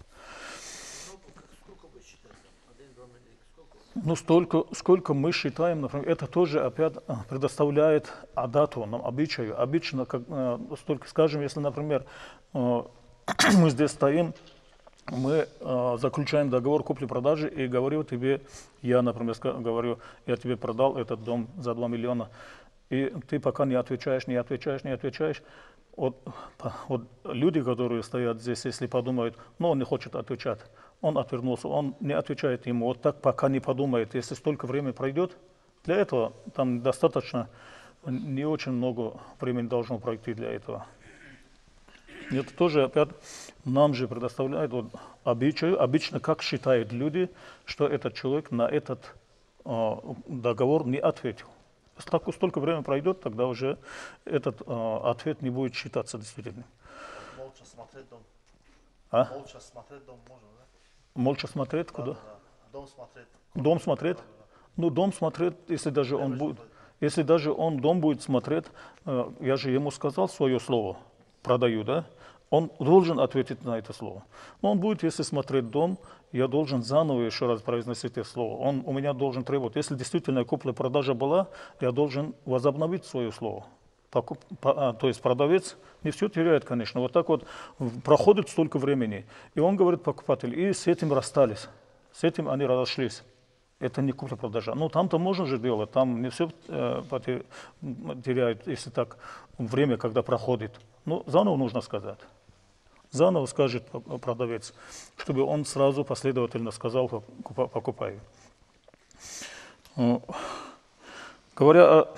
Ну, столько, сколько мы считаем, например, это тоже опять предоставляет адату, нам обычаю. Обычно, как, э, столько, скажем, если, например, э, мы здесь стоим, мы э, заключаем договор купли-продажи и говорю тебе, я, например, говорю, я тебе продал этот дом за два миллиона, и ты пока не отвечаешь, не отвечаешь, не отвечаешь. Вот, вот люди, которые стоят здесь, если подумают, ну, он не хочет отвечать, он отвернулся, он не отвечает ему, вот так пока не подумает, если столько времени пройдет, для этого там достаточно, не очень много времени должно пройти для этого. Это тоже опять нам же предоставляет вот, обычаю, обычно как считают люди, что этот человек на этот э, договор не ответил. Если столько времени пройдет, тогда уже этот э, ответ не будет считаться действительным. Молча смотреть дом. А? Молча смотреть дом можно, да? Молча смотреть куда? Да, да. Дом смотреть. Дом смотреть? Ну, дом смотреть, если даже он будет, если даже он дом будет смотреть, э, я же ему сказал свое слово, продаю, да? Он должен ответить на это слово. Но он будет, если смотреть дом, я должен заново еще раз произносить это слово. Он у меня должен требовать. Если действительно купля-продажа была, я должен возобновить свое слово. Покуп, по, а, то есть продавец не все теряет, конечно. Вот так вот проходит столько времени. И он говорит, покупатель, и с этим расстались. С этим они разошлись. Это не купля-продажа. Ну, там-то можно же делать, там не все э, теряют, если так, время, когда проходит. Ну, заново нужно сказать. Заново скажет продавец, чтобы он сразу последовательно сказал, покупаю. Говоря о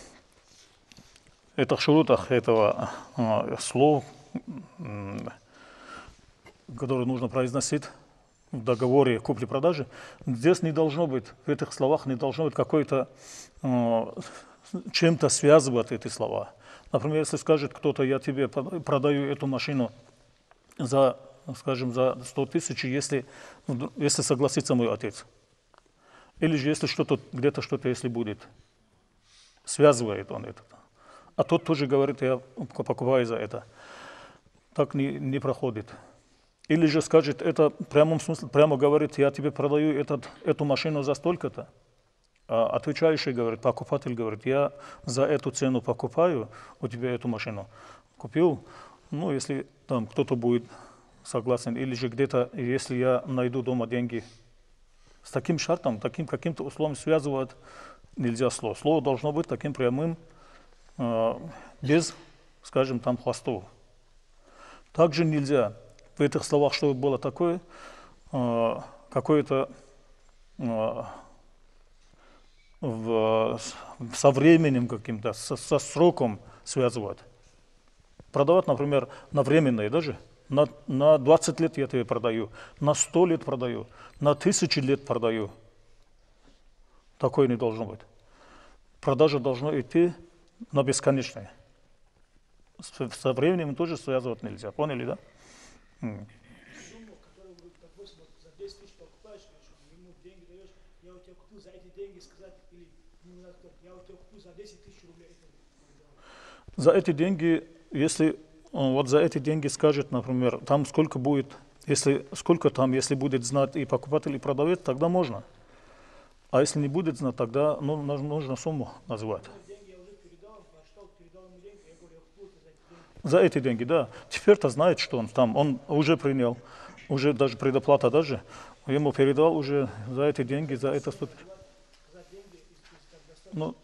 этих шурутах этого э, слова, э, которые нужно произносить в договоре купли-продажи, здесь не должно быть, в этих словах не должно быть какой-то, э, чем-то связывать эти слова. Например, если скажет кто-то, я тебе продаю эту машину за, скажем, за сто тысяч, если, если согласится мой отец. Или же если что-то, где-то что-то, если будет. Связывает он это. А тот тоже говорит, я покупаю за это. Так не, не проходит. Или же скажет, это в прямом смысле, прямо говорит, я тебе продаю этот, эту машину за столько-то. А отвечающий говорит, покупатель говорит, я за эту цену покупаю у тебя эту машину. Купил, ну, если там кто-то будет согласен, или же где-то, если я найду дома деньги, с таким шартом, таким каким-то условием связывать нельзя слово. Слово должно быть таким прямым, э, без, скажем, там хвостов. Также нельзя в этих словах, чтобы было такое, э, какое-то э, в, со временем каким-то, со, со сроком связывать. Продавать, например, на временные даже. На, на двадцать лет я тебе продаю, на сто лет продаю, на тысячи лет продаю. Такое не должно быть. Продажа должна идти на бесконечное. Со, со временем тоже связывать нельзя. Поняли, да? Сумму, которую, допустим, за десять тысяч покупаешь, ему деньги даешь, я у тебя купил за эти деньги, сказать, или я у тебя купил за десять тысяч рублей. За эти деньги, если вот за эти деньги скажет, например, там сколько будет, если сколько там, если будет знать и покупатель, и продавец, тогда можно. А если не будет знать, тогда ну, нужно сумму называть. За эти деньги, да. Теперь-то знает, что он там, он уже принял, уже даже предоплата даже, ему передал уже за эти деньги, за это сто тысяч. Ну,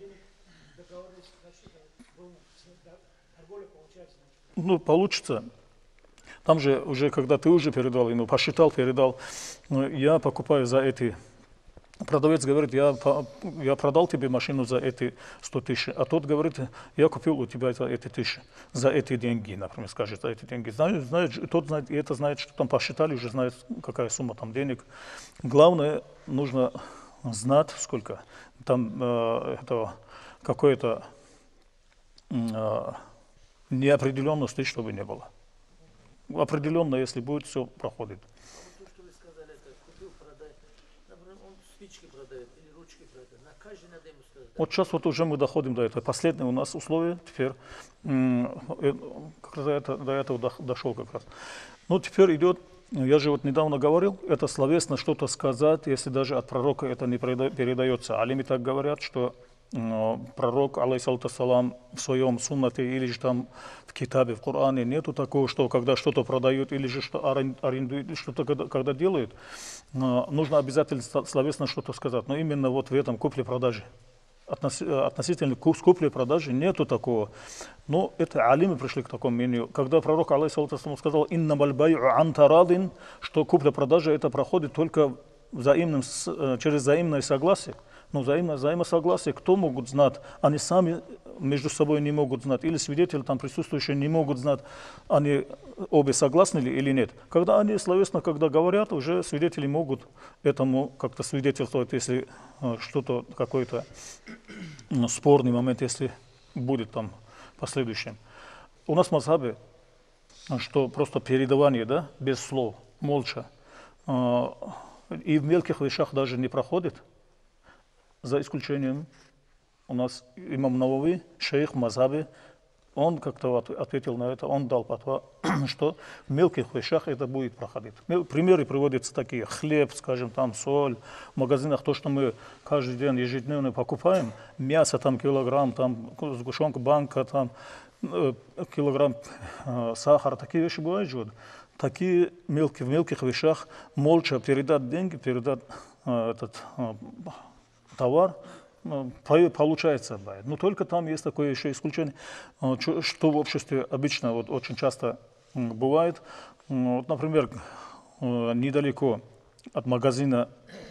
ну, получится. Там же уже, когда ты уже передал ему, посчитал, передал, я покупаю за эти. Продавец говорит, я, я продал тебе машину за эти сто тысяч, а тот говорит, я купил у тебя за эти тысячи, за эти деньги, например, скажет, за эти деньги. Знает, знает, тот знает, и это знает, что там посчитали, уже знает, какая сумма там денег. Главное, нужно знать, сколько там э, этого, какой-то э, неопределенности, чтобы не было. Определенно, если будет, все проходит. То, что вы сказали, это купил, продай. Например, он спички продает или ручки продает. На каждый надо ему сказать. Вот сейчас вот уже мы доходим до этого. Последнее у нас условие теперь. Как раз до этого, до этого дошел как раз. Ну, теперь идет, я же вот недавно говорил, это словесно что-то сказать, если даже от пророка это не передается. Алими так говорят, что пророк, алейхиссалату вассалам, в своем суннате или же там в Китабе, в Коране нету такого, что когда что-то продают или же что арендуют, или что-то когда, когда делают, нужно обязательно словесно что-то сказать. Но именно вот в этом купле-продаже. Относительно купли-продажи нету такого. Но это алимы пришли к такому мнению. Когда пророк, алейхиссалату вассалам, сказал, «Иннамаль бай'у ан тарадин», что купля-продажа это проходит только взаимным, через взаимное согласие. Но взаимное, взаимосогласие, кто могут знать? Они сами между собой не могут знать. Или свидетели там присутствующие не могут знать, они обе согласны ли или нет. Когда они словесно, когда говорят, уже свидетели могут этому как-то свидетельствовать, если что-то, какой-то ну, спорный момент, если будет там последующим. У нас в мазхабе что просто передавание, да, без слов, молча, а, и в мелких вещах даже не проходит, за исключением у нас имам Навави, шейх Мазаби, он как-то ответил на это, он дал патва, что в мелких вещах это будет проходить. Примеры приводятся такие: хлеб, скажем, там соль, в магазинах то, что мы каждый день ежедневно покупаем, мясо, там килограмм, там сгущенка, банка, там килограмм э, сахара, такие вещи бывают же. Такие мелкие, в мелких вещах молча передать деньги, передать э, этот э, товар, получается. Но только там есть такое еще исключение, что в обществе обычно вот очень часто бывает. Вот, например, недалеко от магазина,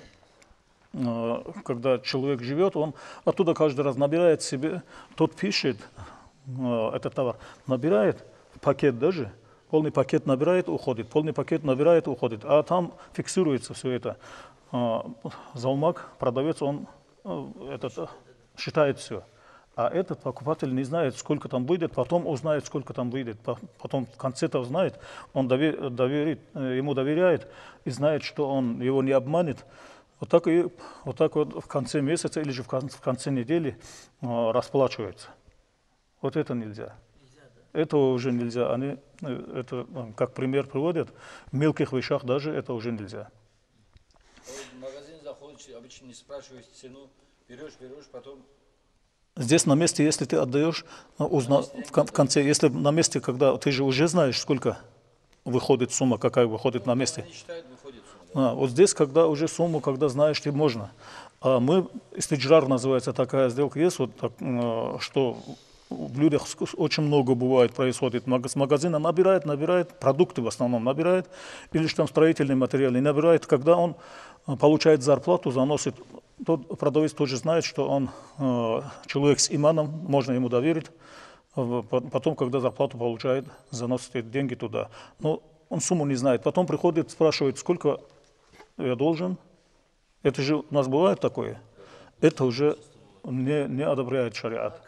когда человек живет, он оттуда каждый раз набирает себе, тот пишет этот товар, набирает пакет даже, полный пакет набирает, уходит, полный пакет набирает, уходит, а там фиксируется все это. Заумак, продавец, он этот, считает все. А этот покупатель не знает, сколько там выйдет, потом узнает, сколько там выйдет, потом в конце-то узнает, он довер, доверит, ему доверяет и знает, что он его не обманет. Вот так, и, вот так вот в конце месяца или же в конце, в конце недели э, расплачивается. Вот это нельзя. нельзя да. Этого уже нельзя. Они, это, как пример приводят, в мелких вещах даже это уже нельзя. В магазин заходишь, обычно не спрашиваешь цену, берешь, берешь, потом... Здесь на месте, если ты отдаешь, узна... в конце, если на месте, когда ты же уже знаешь, сколько выходит сумма, какая выходит на месте. Они считают, выходит сумма, да? А, вот здесь, когда уже сумму, когда знаешь, ты можно. А мы, истиджар называется, такая сделка есть, вот так, что в людях очень много бывает, происходит. С магазина набирает, набирает, продукты в основном набирает, или же там строительные материалы набирает. Когда он получает зарплату, заносит, тот продавец тоже знает, что он человек с иманом, можно ему доверить. Потом, когда зарплату получает, заносит эти деньги туда. Но он сумму не знает. Потом приходит, спрашивает, сколько я должен. Это же у нас бывает такое. Это уже не, не одобряет шариат.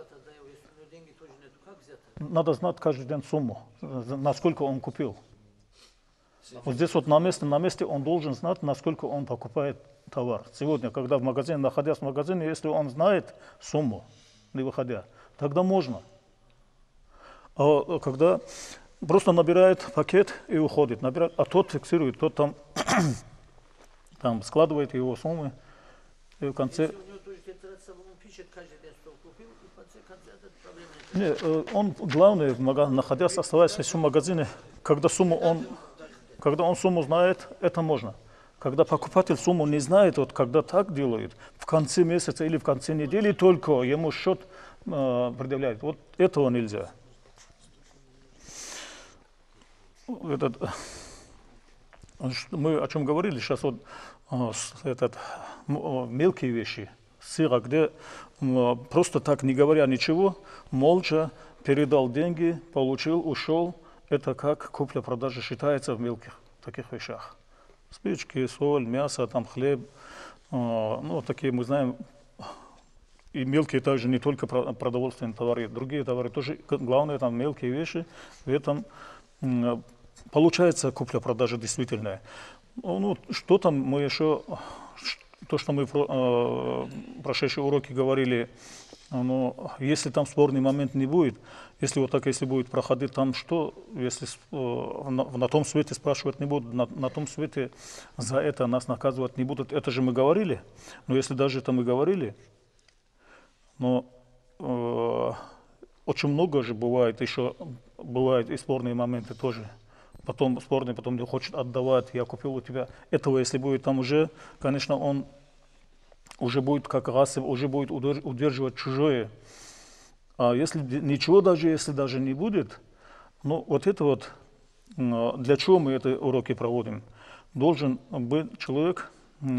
Надо знать каждый день сумму, насколько он купил. Вот здесь вот на месте, на месте он должен знать, насколько он покупает товар. Сегодня, когда в магазине, находясь в магазине, если он знает сумму, не выходя, тогда можно. А когда просто набирает пакет и уходит, набирает, а тот фиксирует, тот там, там складывает его суммы, и в конце... Не, он, главное, находясь, оставаясь в магазине, когда сумму он, когда он сумму знает, это можно. Когда покупатель сумму не знает, вот когда так делает, в конце месяца или в конце недели только ему счет э, предъявляет. Вот этого нельзя. Этот, мы о чем говорили сейчас, вот этот, мелкие вещи, сыра, где просто так, не говоря ничего, молча передал деньги, получил, ушел. Это как купля-продажа считается в мелких таких вещах. Спички, соль, мясо, там хлеб. Ну, такие мы знаем. И мелкие также не только продовольственные товары, другие товары тоже. Главное, там мелкие вещи. В этом получается купля-продажа действительная. Ну, что там мы еще... То, что мы в э, прошедшие уроки говорили, но если там спорный момент не будет, если вот так, если будет проходить там что, если э, на, на том свете спрашивать не будут, на, на том свете за это нас наказывать не будут, это же мы говорили, но если даже это мы говорили, но э, очень много же бывает еще, бывают и спорные моменты тоже. Потом спорный, потом не хочет отдавать, я купил у тебя. Этого, если будет там уже, конечно, он уже будет как раз, уже будет удерживать чужое. А если ничего даже, если даже не будет, ну вот это вот, для чего мы эти уроки проводим? Должен быть человек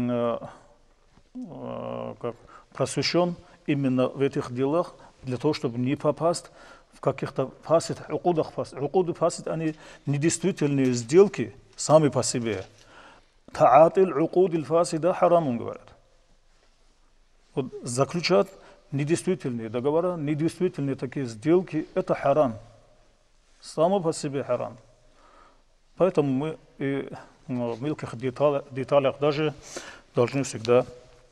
как просвещен именно в этих делах, для того, чтобы не попасть в каких-то фасидах, укудах фасид. Укуды фасид, они недействительные сделки сами по себе. Таатиль укудиль фасида харамун, говорят. Вот заключать недействительные договора, недействительные такие сделки, это харам. само по себе харам. Поэтому мы и ну, в мелких деталях, деталях даже должны всегда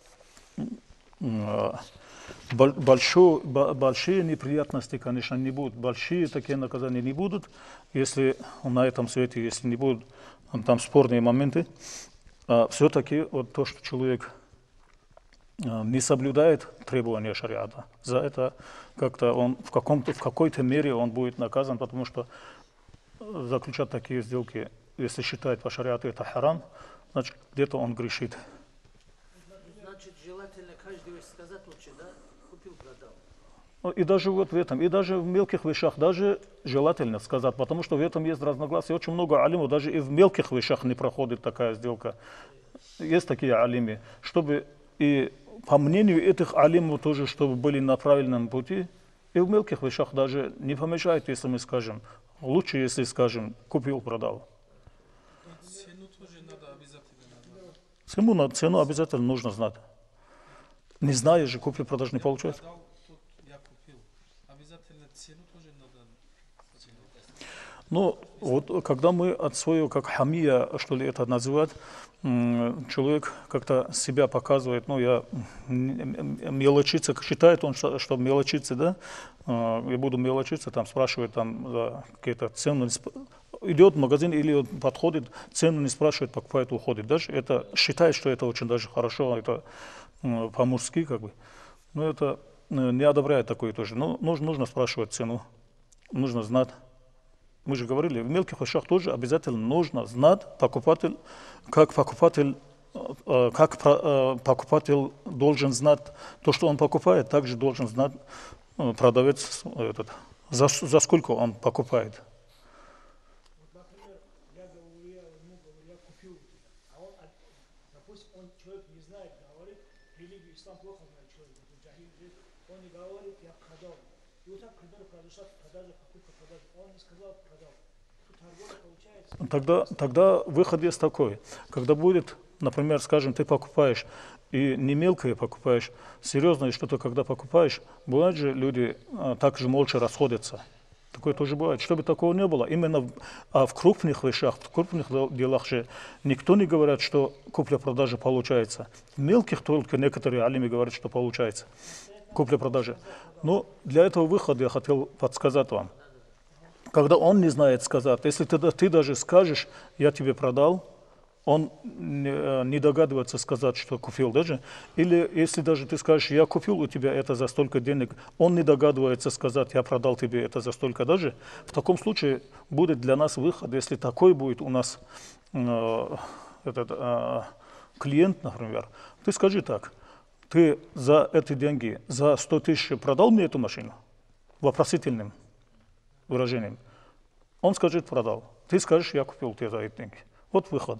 э, большой, большие неприятности, конечно, не будут, большие такие наказания не будут, если на этом свете, если не будут там спорные моменты. А все-таки вот то, что человек не соблюдает требования шариата, за это как-то он в, каком-то, в какой-то мере он будет наказан, потому что заключать такие сделки, если считает по шариату это харам, значит где-то он грешит. Значит, желательно каждый вещь сказать лучше, да? Купил, продал. И даже вот в этом, и даже в мелких вещах, даже желательно сказать, потому что в этом есть разногласия. Очень много алимов, даже и в мелких вещах не проходит такая сделка. Есть такие алимы, чтобы и по мнению этих алимов тоже, чтобы были на правильном пути, и в мелких вещах даже не помешает, если мы скажем, лучше, если скажем, купил, продал. Цену тоже надо обязательно знать. Цену, на цену обязательно нужно знать. Не зная же, купли-продаж не получается. Продал, тут я купил. Обязательно цену тоже надо. Ну, вот когда мы от своего, как хамия, что ли, это называют, человек как-то себя показывает, ну, я мелочиться, считает он, что, что мелочиться, да, я буду мелочиться, там спрашивает там за какие-то цены, идет в магазин или он подходит, цену не спрашивает, покупает, уходит. Даже это считает, что это очень даже хорошо, это по-мужски как бы. Но это не одобряет такое тоже. Но нужно, нужно спрашивать цену, нужно знать. Мы же говорили, в мелких вещах тоже обязательно нужно знать покупатель, как покупатель, как покупатель должен знать то, что он покупает, также должен знать продавец, этот, за, за сколько он покупает. Вот, например, я говорю, я ему говорю, я купил, а он, допустим, он человек не знает, говорит, религию, ислам плохо знает человек, он не говорит, я продал. И вот так, к примеру, произошла продажа, покупка, продажа, он не сказал, продал. Тут торговля получается. Тогда, тогда выход есть такой, когда будет, например, скажем, ты покупаешь и не мелкое покупаешь, серьезное что-то, когда покупаешь, бывает же люди а, так же молча расходятся. Такое тоже бывает. Чтобы такого не было, именно в, а в крупных вещах, в крупных делах же никто не говорит, что купля-продажа получается. В мелких только некоторые алимы говорят, что получается купля-продажа. Но для этого выхода я хотел подсказать вам. Когда он не знает сказать, если ты, ты даже скажешь, я тебе продал, он не, не догадывается сказать, что купил даже. Или если даже ты скажешь, я купил у тебя это за столько денег, он не догадывается сказать, я продал тебе это за столько даже. В таком случае будет для нас выход, если такой будет у нас э, этот, э, клиент, например, ты скажи так, ты за эти деньги, за сто тысяч продал мне эту машину? Вопросительным выражением. Он скажет, продал. Ты скажешь, я купил тебе за эти деньги. Вот выход.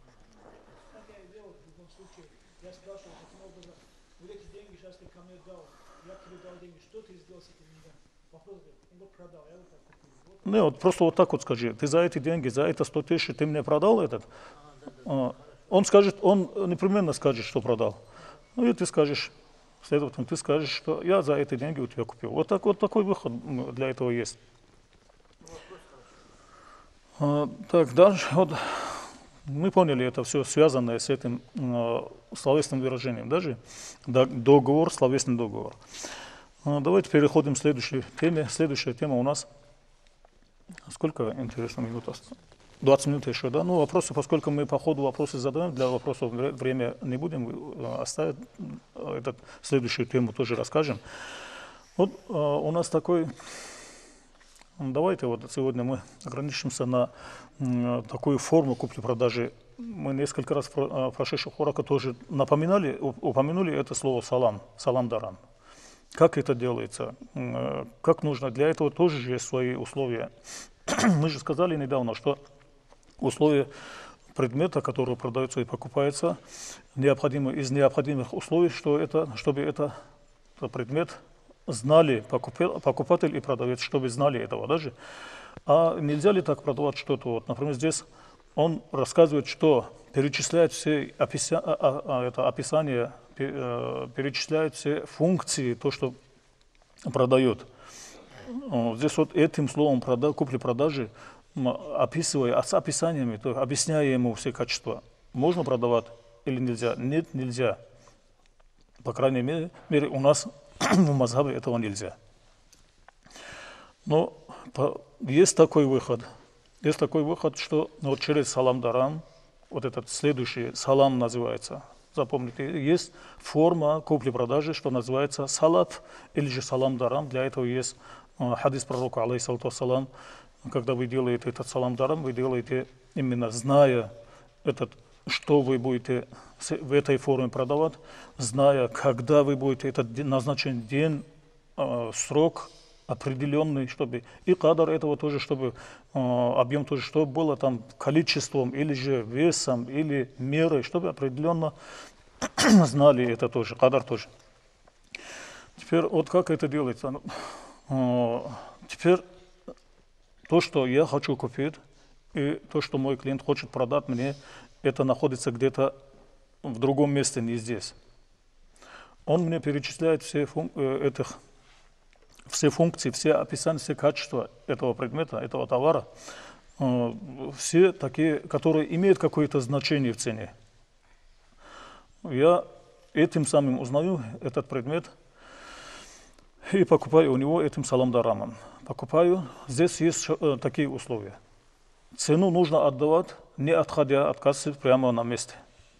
Как я и делал в любом случае, я спрашивал, каким образом, вот эти деньги сейчас ты ко мне дал, я тебе дал деньги, что ты сделал с этими деньгами? Вопрос, он говорит, продал, я вот так купил. Вот. Ну, вот просто вот так вот скажи, ты за эти деньги, за это сто тысяч, ты мне продал этот? А, он скажет, он непременно скажет, что продал. Ну и ты скажешь, следовательно, ты скажешь, что я за эти деньги у тебя купил. Вот, так, вот такой выход для этого есть. А, так, дальше, вот мы поняли, это все связанное с этим э, словесным выражением, даже договор, словесный договор. А, давайте переходим к следующей теме. Следующая тема у нас, сколько, интересно, минут осталось? двадцать минут еще, да? Ну, вопросы, поскольку мы по ходу вопросы задаем, для вопросов время не будем оставить, этот, следующую тему тоже расскажем. Вот э, у нас такой, давайте вот сегодня мы ограничимся на э, такую форму купли-продажи. Мы несколько раз в э, прошедших уроках тоже напоминали, упомянули это слово салам, салам-дарам. Как это делается, э, как нужно, для этого тоже есть свои условия. Мы же сказали недавно, что условия предмета, который продается и покупается, необходимо, из необходимых условий, что это, чтобы это, это предмет знали покупатель и продавец, чтобы знали этого даже. А нельзя ли так продавать что-то? Вот, например, здесь он рассказывает, что перечисляет все описа, а, а, это описание, перечисляет все функции, то, что продает. О, здесь вот этим словом прода, купли-продажи, м, описывая, а с описаниями, то есть объясняя ему все качества, можно продавать или нельзя? Нет, нельзя. По крайней мере, мере у нас в мазхабе этого нельзя. Но по, есть такой выход. Есть такой выход, что вот через салам дарам, вот этот следующий салам называется. Запомните, есть форма купли-продажи, что называется салат или же салам дарам. Для этого есть э, хадис пророка, алейхиссалату вассалам. Когда вы делаете этот салам дарам, вы делаете именно зная этот, что вы будете в этой форме продавать, зная, когда вы будете, этот назначен день, э, срок определенный, чтобы и кадр этого тоже, чтобы э, объем тоже, чтобы было там количеством или же весом или мерой, чтобы определенно знали это тоже, кадр тоже. Теперь вот как это делается? Э, теперь то, что я хочу купить, и то, что мой клиент хочет продать мне, это находится где-то в другом месте, не здесь. Он мне перечисляет все фун- э, этих все функции, все описания, все качества этого предмета, этого товара, э, все такие, которые имеют какое-то значение в цене. Я этим самым узнаю этот предмет и покупаю у него этим салам дарамом. Покупаю. Здесь есть э, такие условия. Цену нужно отдавать, не отходя от кассы прямо на месте.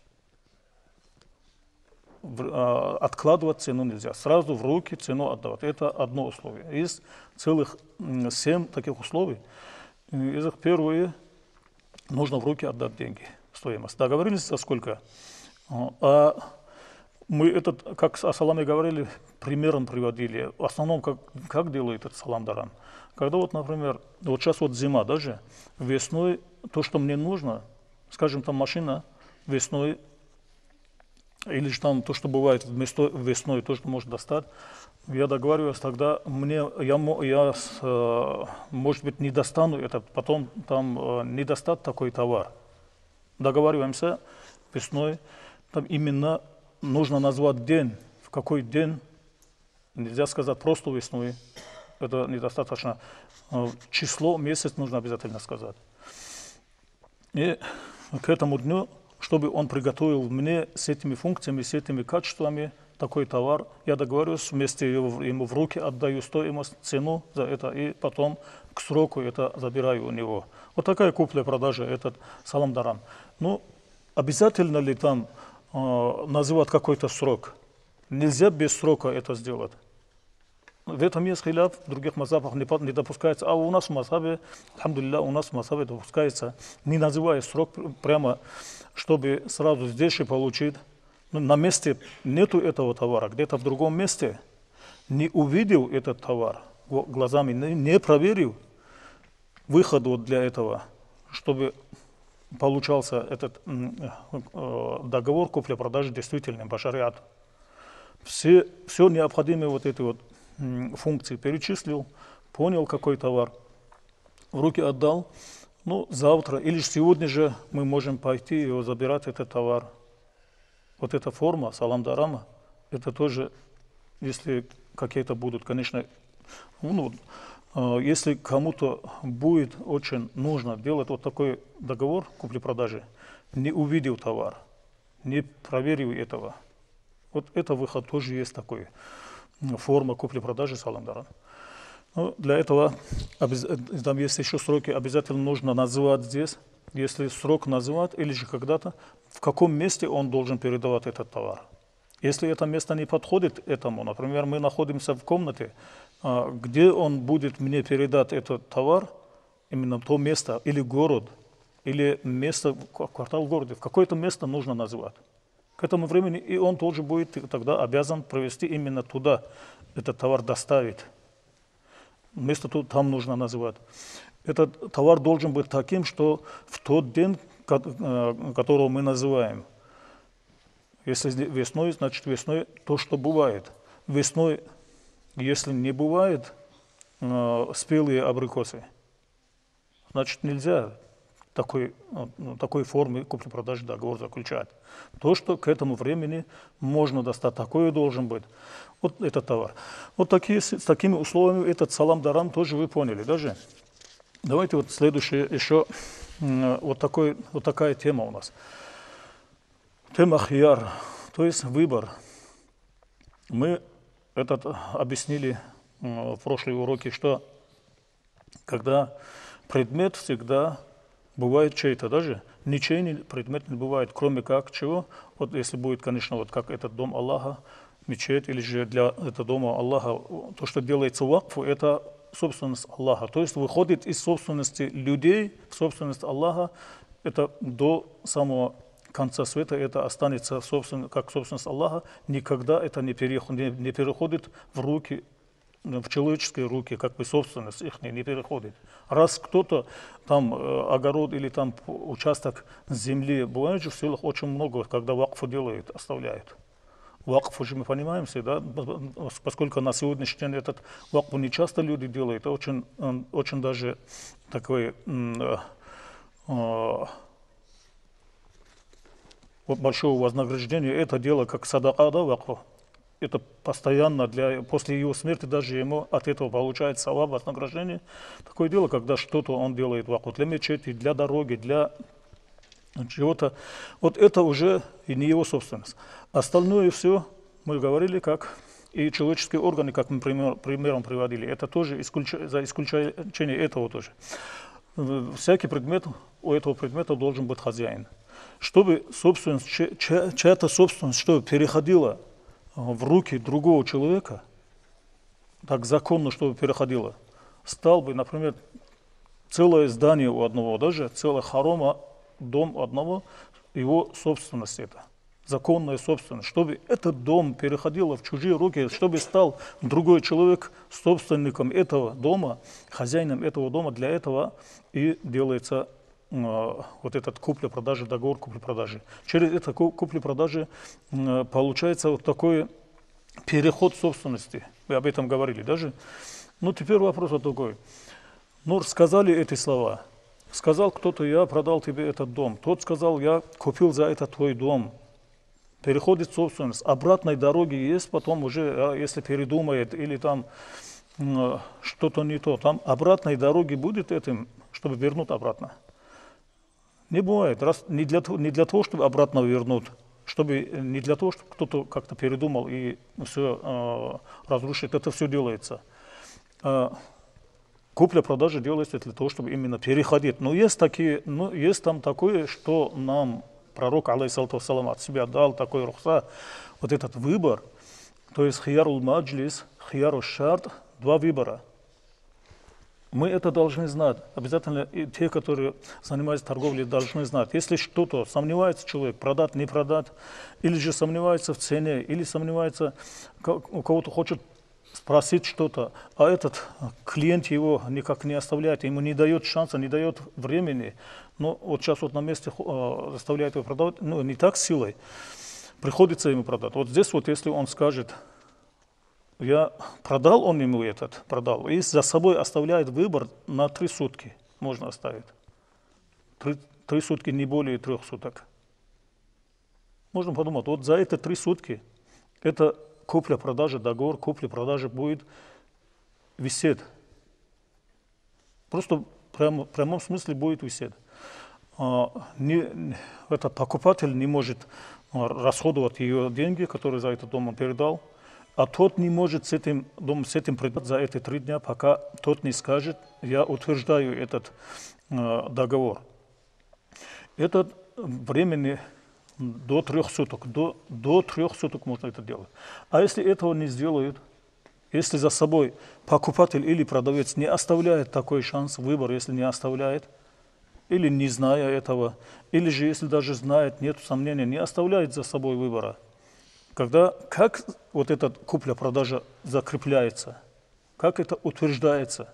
Откладывать цену нельзя. Сразу в руки цену отдавать. Это одно условие. Есть целых семь таких условий. Из них первое, нужно в руки отдать деньги, стоимость. Договорились за сколько? А мы этот, как о саламе говорили, примером приводили. В основном, как, как делают этот салам дарам? Когда вот, например, вот сейчас вот зима даже, весной то, что мне нужно, скажем, там машина весной, или же там то, что бывает весной, то, что можно достать, я договариваюсь, тогда мне, я, я э, может быть, не достану это, потом там э, не достать такой товар. Договариваемся весной, там именно нужно назвать день, в какой день, нельзя сказать просто весной, это недостаточно, э, число, месяц нужно обязательно сказать. И к этому дню, чтобы он приготовил мне с этими функциями, с этими качествами такой товар, я договариваюсь, вместе его, ему в руки отдаю стоимость, цену за это, и потом к сроку это забираю у него. Вот такая купля-продажа, этот салам дарам. Ну, обязательно ли там э, называть какой-то срок? Нельзя без срока это сделать. В этом есть хиляф, в других мазхабах не, не допускается. А у нас в мазхабе, алхамдулилля, у нас в мазхабе допускается, не называя срок прямо, чтобы сразу здесь же получить. Ну, на месте нету этого товара, где-то в другом месте, не увидел этот товар глазами, не, не проверил выход вот для этого, чтобы получался этот э, договор купли-продажи действительным по шариату. Все, все необходимые вот эти вот функции перечислил, понял, какой товар, в руки отдал. Ну, завтра или сегодня же мы можем пойти и забирать этот товар. Вот эта форма салам дарама, это тоже, если какие-то будут, конечно, ну, если кому-то будет очень нужно делать вот такой договор купли-продажи, не увидел товар, не проверил этого, вот это выход тоже есть такой. Форма купли-продажи салам дарам. Ну, для этого там есть еще сроки, обязательно нужно называть здесь. Если срок называть или же когда-то, в каком месте он должен передавать этот товар. Если это место не подходит этому, например, мы находимся в комнате, где он будет мне передать этот товар, именно то место, или город, или место, квартал в городе, в какое-то место нужно называть. К этому времени и он тоже будет тогда обязан провести именно туда, этот товар доставить. Место тут, там нужно называть. Этот товар должен быть таким, что в тот день, которого мы называем. Если весной, значит весной то, что бывает. Весной, если не бывает э, спелые абрикосы, значит нельзя. такой, такой формы купли-продажи договор заключать. То, что к этому времени можно достать, такое должен быть. Вот этот товар. Вот такие, с такими условиями этот салам-дарам тоже вы поняли, даже. Давайте вот следующее еще, вот, такой, вот такая тема у нас. Тема хияр, то есть выбор. Мы этот объяснили в прошлые уроки, что когда предмет всегда бывает чей-то, даже ничейный предмет не бывает, кроме как чего, вот если будет, конечно, вот как этот дом Аллаха, мечеть, или же для этого дома Аллаха, то, что делается вакфу, это собственность Аллаха. То есть выходит из собственности людей в собственность Аллаха, это до самого конца света, это останется собственно, как собственность Аллаха, никогда это не переходит, не переходит в руки, в человеческие руки, как бы собственность их не, не переходит. Раз кто-то там э, огород или там участок земли, бывает же в селах очень много, когда вакфу делают, оставляют. Вакф уже мы понимаем все, да, поскольку на сегодняшний день этот вакф не часто люди делают, это очень, очень даже такое э, э, большого вознаграждения. Это дело как садака, да, вакф. Это постоянно, для, после его смерти даже ему от этого получает саваб, вознаграждение. Такое дело, когда что-то он делает вакф для мечети, для дороги, для чего-то. Вот это уже и не его собственность. Остальное все, мы говорили, как и человеческие органы, как мы пример, примером приводили, это тоже исключ, за исключением этого тоже. Всякий предмет, у этого предмета должен быть хозяин. Чтобы собственность, чья-то собственность, чтобы переходила в руки другого человека, так законно, чтобы переходила, стал бы, например, целое здание у одного, даже целое хорома, дом одного, его собственность это, законная собственность. Чтобы этот дом переходил в чужие руки, чтобы стал другой человек собственником этого дома, хозяином этого дома, для этого и делается э, вот этот купля-продажа, договор купли-продажи. Через это купли-продажи э, получается вот такой переход собственности. Вы об этом говорили даже. Ну, теперь вопрос вот такой. Ну, сказали эти слова. Сказал кто-то, я продал тебе этот дом. Тот сказал, я купил за это твой дом. Переходит собственность. Обратной дороги есть, потом уже, если передумает или там э, что-то не то, там обратной дороги будет этим, чтобы вернуть обратно. Не бывает. Раз, не, для, не для того, чтобы обратно вернуть, чтобы, не для того, чтобы кто-то как-то передумал и все э, разрушит. Это все делается. Э, Купля-продажа делается для того, чтобы именно переходить. Но есть, такие, ну, есть там такое, что нам пророк, алейхиссалату вассалам, от себя дал, такой рухса, вот этот выбор, то есть хиярул маджлис, хиярул шарт, два выбора. Мы это должны знать. Обязательно и те, которые занимаются торговлей, должны знать. Если что-то сомневается человек, продать, не продать, или же сомневается в цене, или сомневается, у кого-то хочет спросить что-то, а этот клиент его никак не оставляет, ему не дает шанса, не дает времени, но вот сейчас вот на месте э, заставляет его продавать, ну не так силой, приходится ему продать. Вот здесь вот если он скажет, я продал, он ему этот, продал, и за собой оставляет выбор на три сутки, можно оставить. Три, три сутки, не более трех суток. Можно подумать, вот за эти три сутки это купля-продажа, договор купли-продажи будет висеть. Просто прямо, в прямом смысле будет висеть. А, не, этот покупатель не может расходовать ее деньги, которые за этот дом он передал, а тот не может с этим домом, с этим предметом за эти три дня, пока тот не скажет, я утверждаю этот э, договор. Этот времени до трех суток, до, до трех суток можно это делать. А если этого не сделают, если за собой покупатель или продавец не оставляет такой шанс, выбор, если не оставляет, или не зная этого, или же если даже знает, нет сомнения, не оставляет за собой выбора, когда, как вот эта купля-продажа закрепляется, как это утверждается.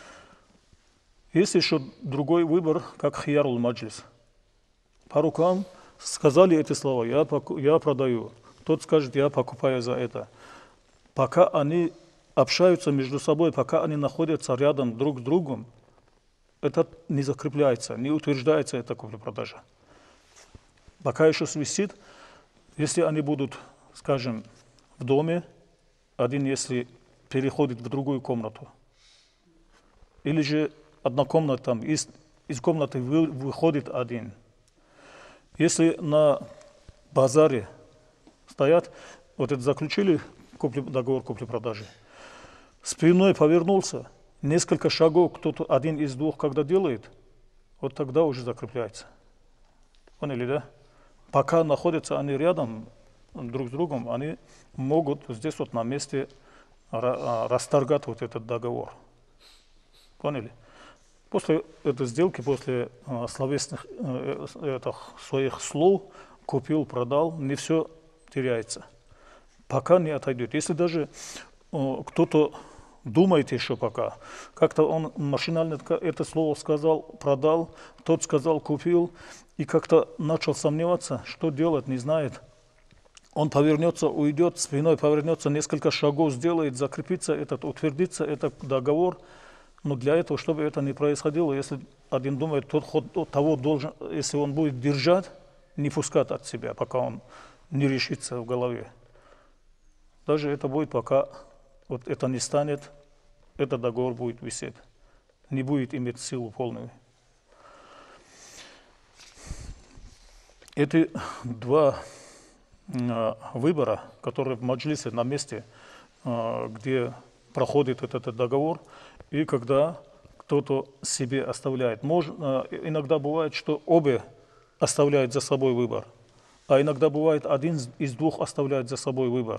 Есть еще другой выбор, как хиярул маджлис. По рукам сказали эти слова, я, я продаю, тот скажет, я покупаю за это. Пока они общаются между собой, пока они находятся рядом друг с другом, это не закрепляется, не утверждается эта купля-продажа. Пока еще свистит, если они будут, скажем, в доме, один если переходит в другую комнату, или же одна комната там, из, из комнаты вы, выходит один. Если на базаре стоят, вот это заключили купли, договор купли-продажи, спиной повернулся, несколько шагов кто-то один из двух когда делает, вот тогда уже закрепляется. Поняли, да? Пока находятся они рядом друг с другом, они могут здесь вот на месте расторгать вот этот договор. Поняли? После этой сделки, после э, словесных э, э, своих слов, купил, продал, не все теряется. Пока не отойдет. Если даже э, кто-то думает еще пока, как-то он машинально это слово сказал, продал, тот сказал, купил, и как-то начал сомневаться, что делать, не знает. Он повернется, уйдет, спиной повернется, несколько шагов сделает, закрепится этот, утвердится этот договор. Но для этого, чтобы это не происходило, если один думает, тот того должен, если он будет держать, не пускать от себя, пока он не решится в голове. Даже это будет, пока вот это не станет, этот договор будет висеть, не будет иметь силу полную. Эти два э, выбора, которые в маджлисе на месте, э, где проходит этот договор, и когда кто-то себе оставляет. Можно, иногда бывает, что обе оставляют за собой выбор, а иногда бывает, один из двух оставляет за собой выбор.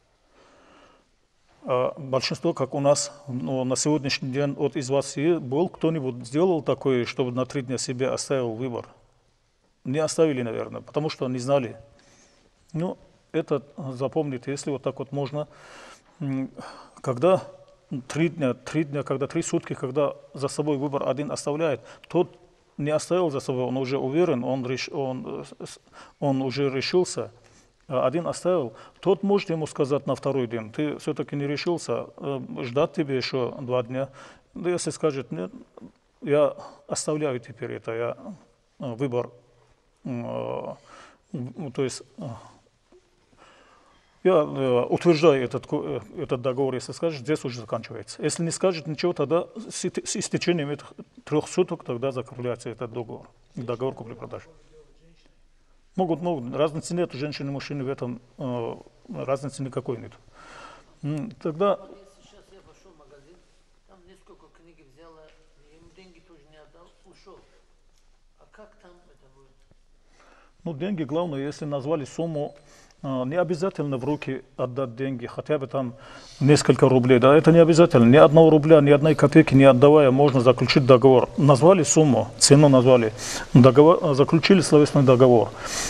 А большинство, как у нас, ну, на сегодняшний день, вот из вас был кто-нибудь сделал такое, чтобы на три дня себе оставил выбор? Не оставили, наверное, потому что не знали. Ну, это запомните, если вот так вот можно, когда три дня, три дня, когда три сутки, когда за собой выбор один оставляет, тот не оставил за собой, он уже уверен, он, реш, он, он уже решился, один оставил, тот может ему сказать на второй день, ты все-таки не решился, ждать тебе еще два дня. Да если скажет, нет, я оставляю теперь это, я выбор, то есть я утверждаю этот, этот договор, если скажет, здесь уже заканчивается. Если не скажет ничего, тогда с истечением этих трех суток тогда закрепляется этот договор, договор купли-продажи. Могут, могут, разницы нет, женщины и мужчины в этом э, разницы никакой нет. Тогда... Сейчас я пошел в магазин, там несколько книг взяла, ему деньги тоже не отдал, ушел. А как там это будет? Ну, деньги, главное, если назвали сумму, не обязательно в руки отдать деньги, хотя бы там несколько рублей, да, это не обязательно, ни одного рубля, ни одной копейки не отдавая, можно заключить договор. Назвали сумму, цену назвали, договор, заключили словесный договор.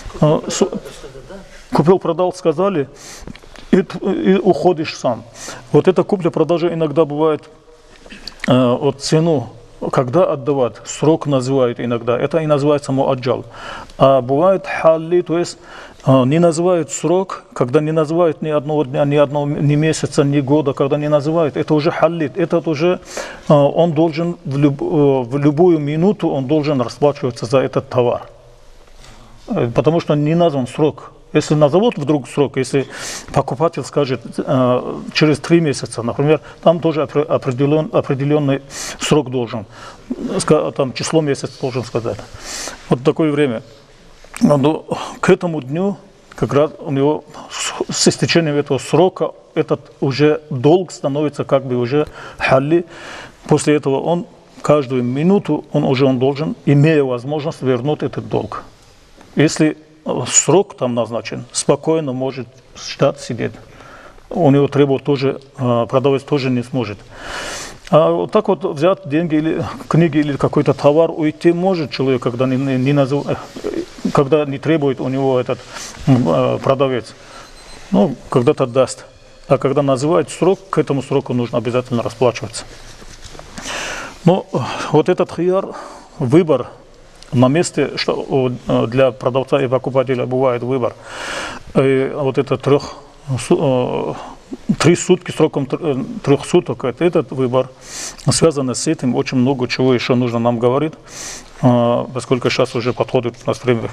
Купил, продал, сказали, и, и уходишь сам. Вот эта купля-продажа иногда бывает, вот цену, когда отдавать, срок называют иногда, это и называется муаджал. А бывает халли, то есть не называют срок, когда не называют ни одного дня, ни одного ни месяца, ни года, когда не называют, это уже халлит, этот уже он должен в, люб, в любую минуту он должен расплачиваться за этот товар, потому что не назван срок. Если назовут вдруг срок, если покупатель скажет через три месяца, например, там тоже определен, определенный срок должен, там число месяца должен сказать. Вот такое время. Но к этому дню, как раз у него с истечением этого срока, этот уже долг становится как бы уже халли. После этого он каждую минуту, он уже он должен, имея возможность, вернуть этот долг. Если срок там назначен, спокойно может ждать, сидеть. У него требовать тоже, продавать тоже не сможет. А вот так вот взять деньги или книги или какой-то товар, уйти может человек, когда не, не, назов... когда не требует у него этот э, продавец. Ну, когда-то даст. А когда называет срок, к этому сроку нужно обязательно расплачиваться. Но вот этот хияр, выбор на месте, что для продавца и покупателя бывает выбор. И вот это трех три сутки, сроком трех суток, это, этот выбор, связано с этим очень много чего еще нужно нам говорить, поскольку сейчас уже подходит у нас время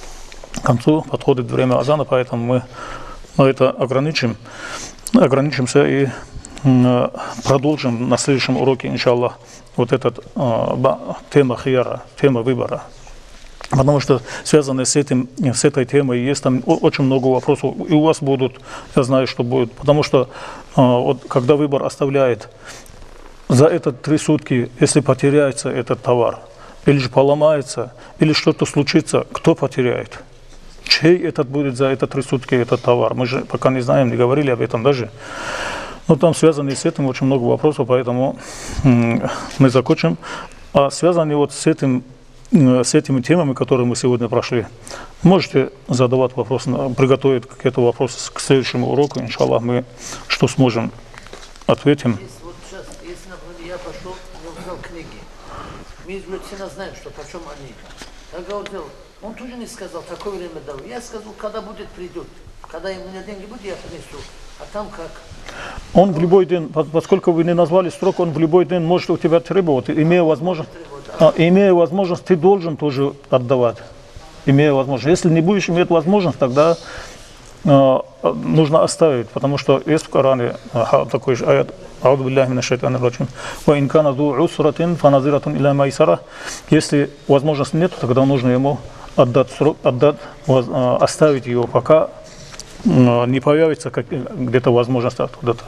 к концу, подходит время азана, поэтому мы на это ограничим, ограничимся и продолжим на следующем уроке, иншаллах, вот эта тема хияра, тема выбора. Потому что связанные с этим, с этой темой есть там очень много вопросов, и у вас будут, я знаю, что будет. Потому что вот, когда выбор оставляет за это три сутки, если потеряется этот товар, или же поломается, или что-то случится, кто потеряет? Чей этот будет за это три сутки этот товар? Мы же пока не знаем, не говорили об этом даже. Но там связанные с этим очень много вопросов, поэтому мы закончим. А связанные вот с этим, с этими темами, которые мы сегодня прошли, можете задавать вопросы, приготовить какие-то вопросы к следующему уроку. Иншаллах, мы что сможем, ответим. Вот сейчас, если, например, я пошел, я взял книги. Мы из Люцина знаем, что почем они. Я говорил, он тоже не сказал, такое время дал. Я сказал, когда будет, придет. Когда у меня деньги будут, я принесу. А там как? Он в любой день, поскольку вы не назвали срок, он в любой день может у тебя требовать, имея возможность, а, имея возможность, ты должен тоже отдавать, имея возможность. Если не будешь иметь возможность, тогда э, нужно оставить, потому что есть в Коране э, такой же аят, «Ауду билляхи минаш шайтанир раджим, ва ин кана ду усратин фаназиратун иля майсара». Если возможности нет, тогда нужно ему отдать срок, отдать, э, оставить его, пока не появится где-то возможность откуда-то.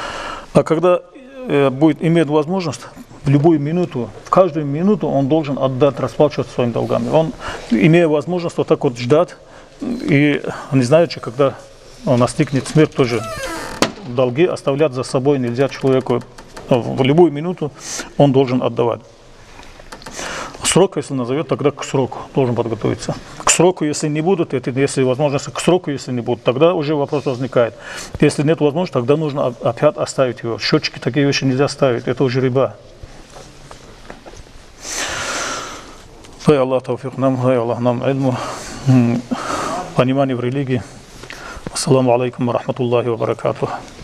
А когда э, будет иметь возможность, в любую минуту, в каждую минуту он должен отдать, расплачиваться своими долгами. Он, имея возможность вот так вот ждать, и не знаете, когда настигнет смерть, тоже долги оставлять за собой нельзя человеку. В любую минуту он должен отдавать. Срок, если назовет, тогда к сроку должен подготовиться. К сроку, если не будут, это, если возможность, к сроку, если не будут, тогда уже вопрос возникает. Если нет возможности, тогда нужно опять оставить его. Счетчики, такие вещи нельзя ставить, это уже риба. Дай Аллах тауфик нам, дай Аллах нам ильму, понимание в религии. Ассаламу алейкум ва рахматуллахи ва баракатух.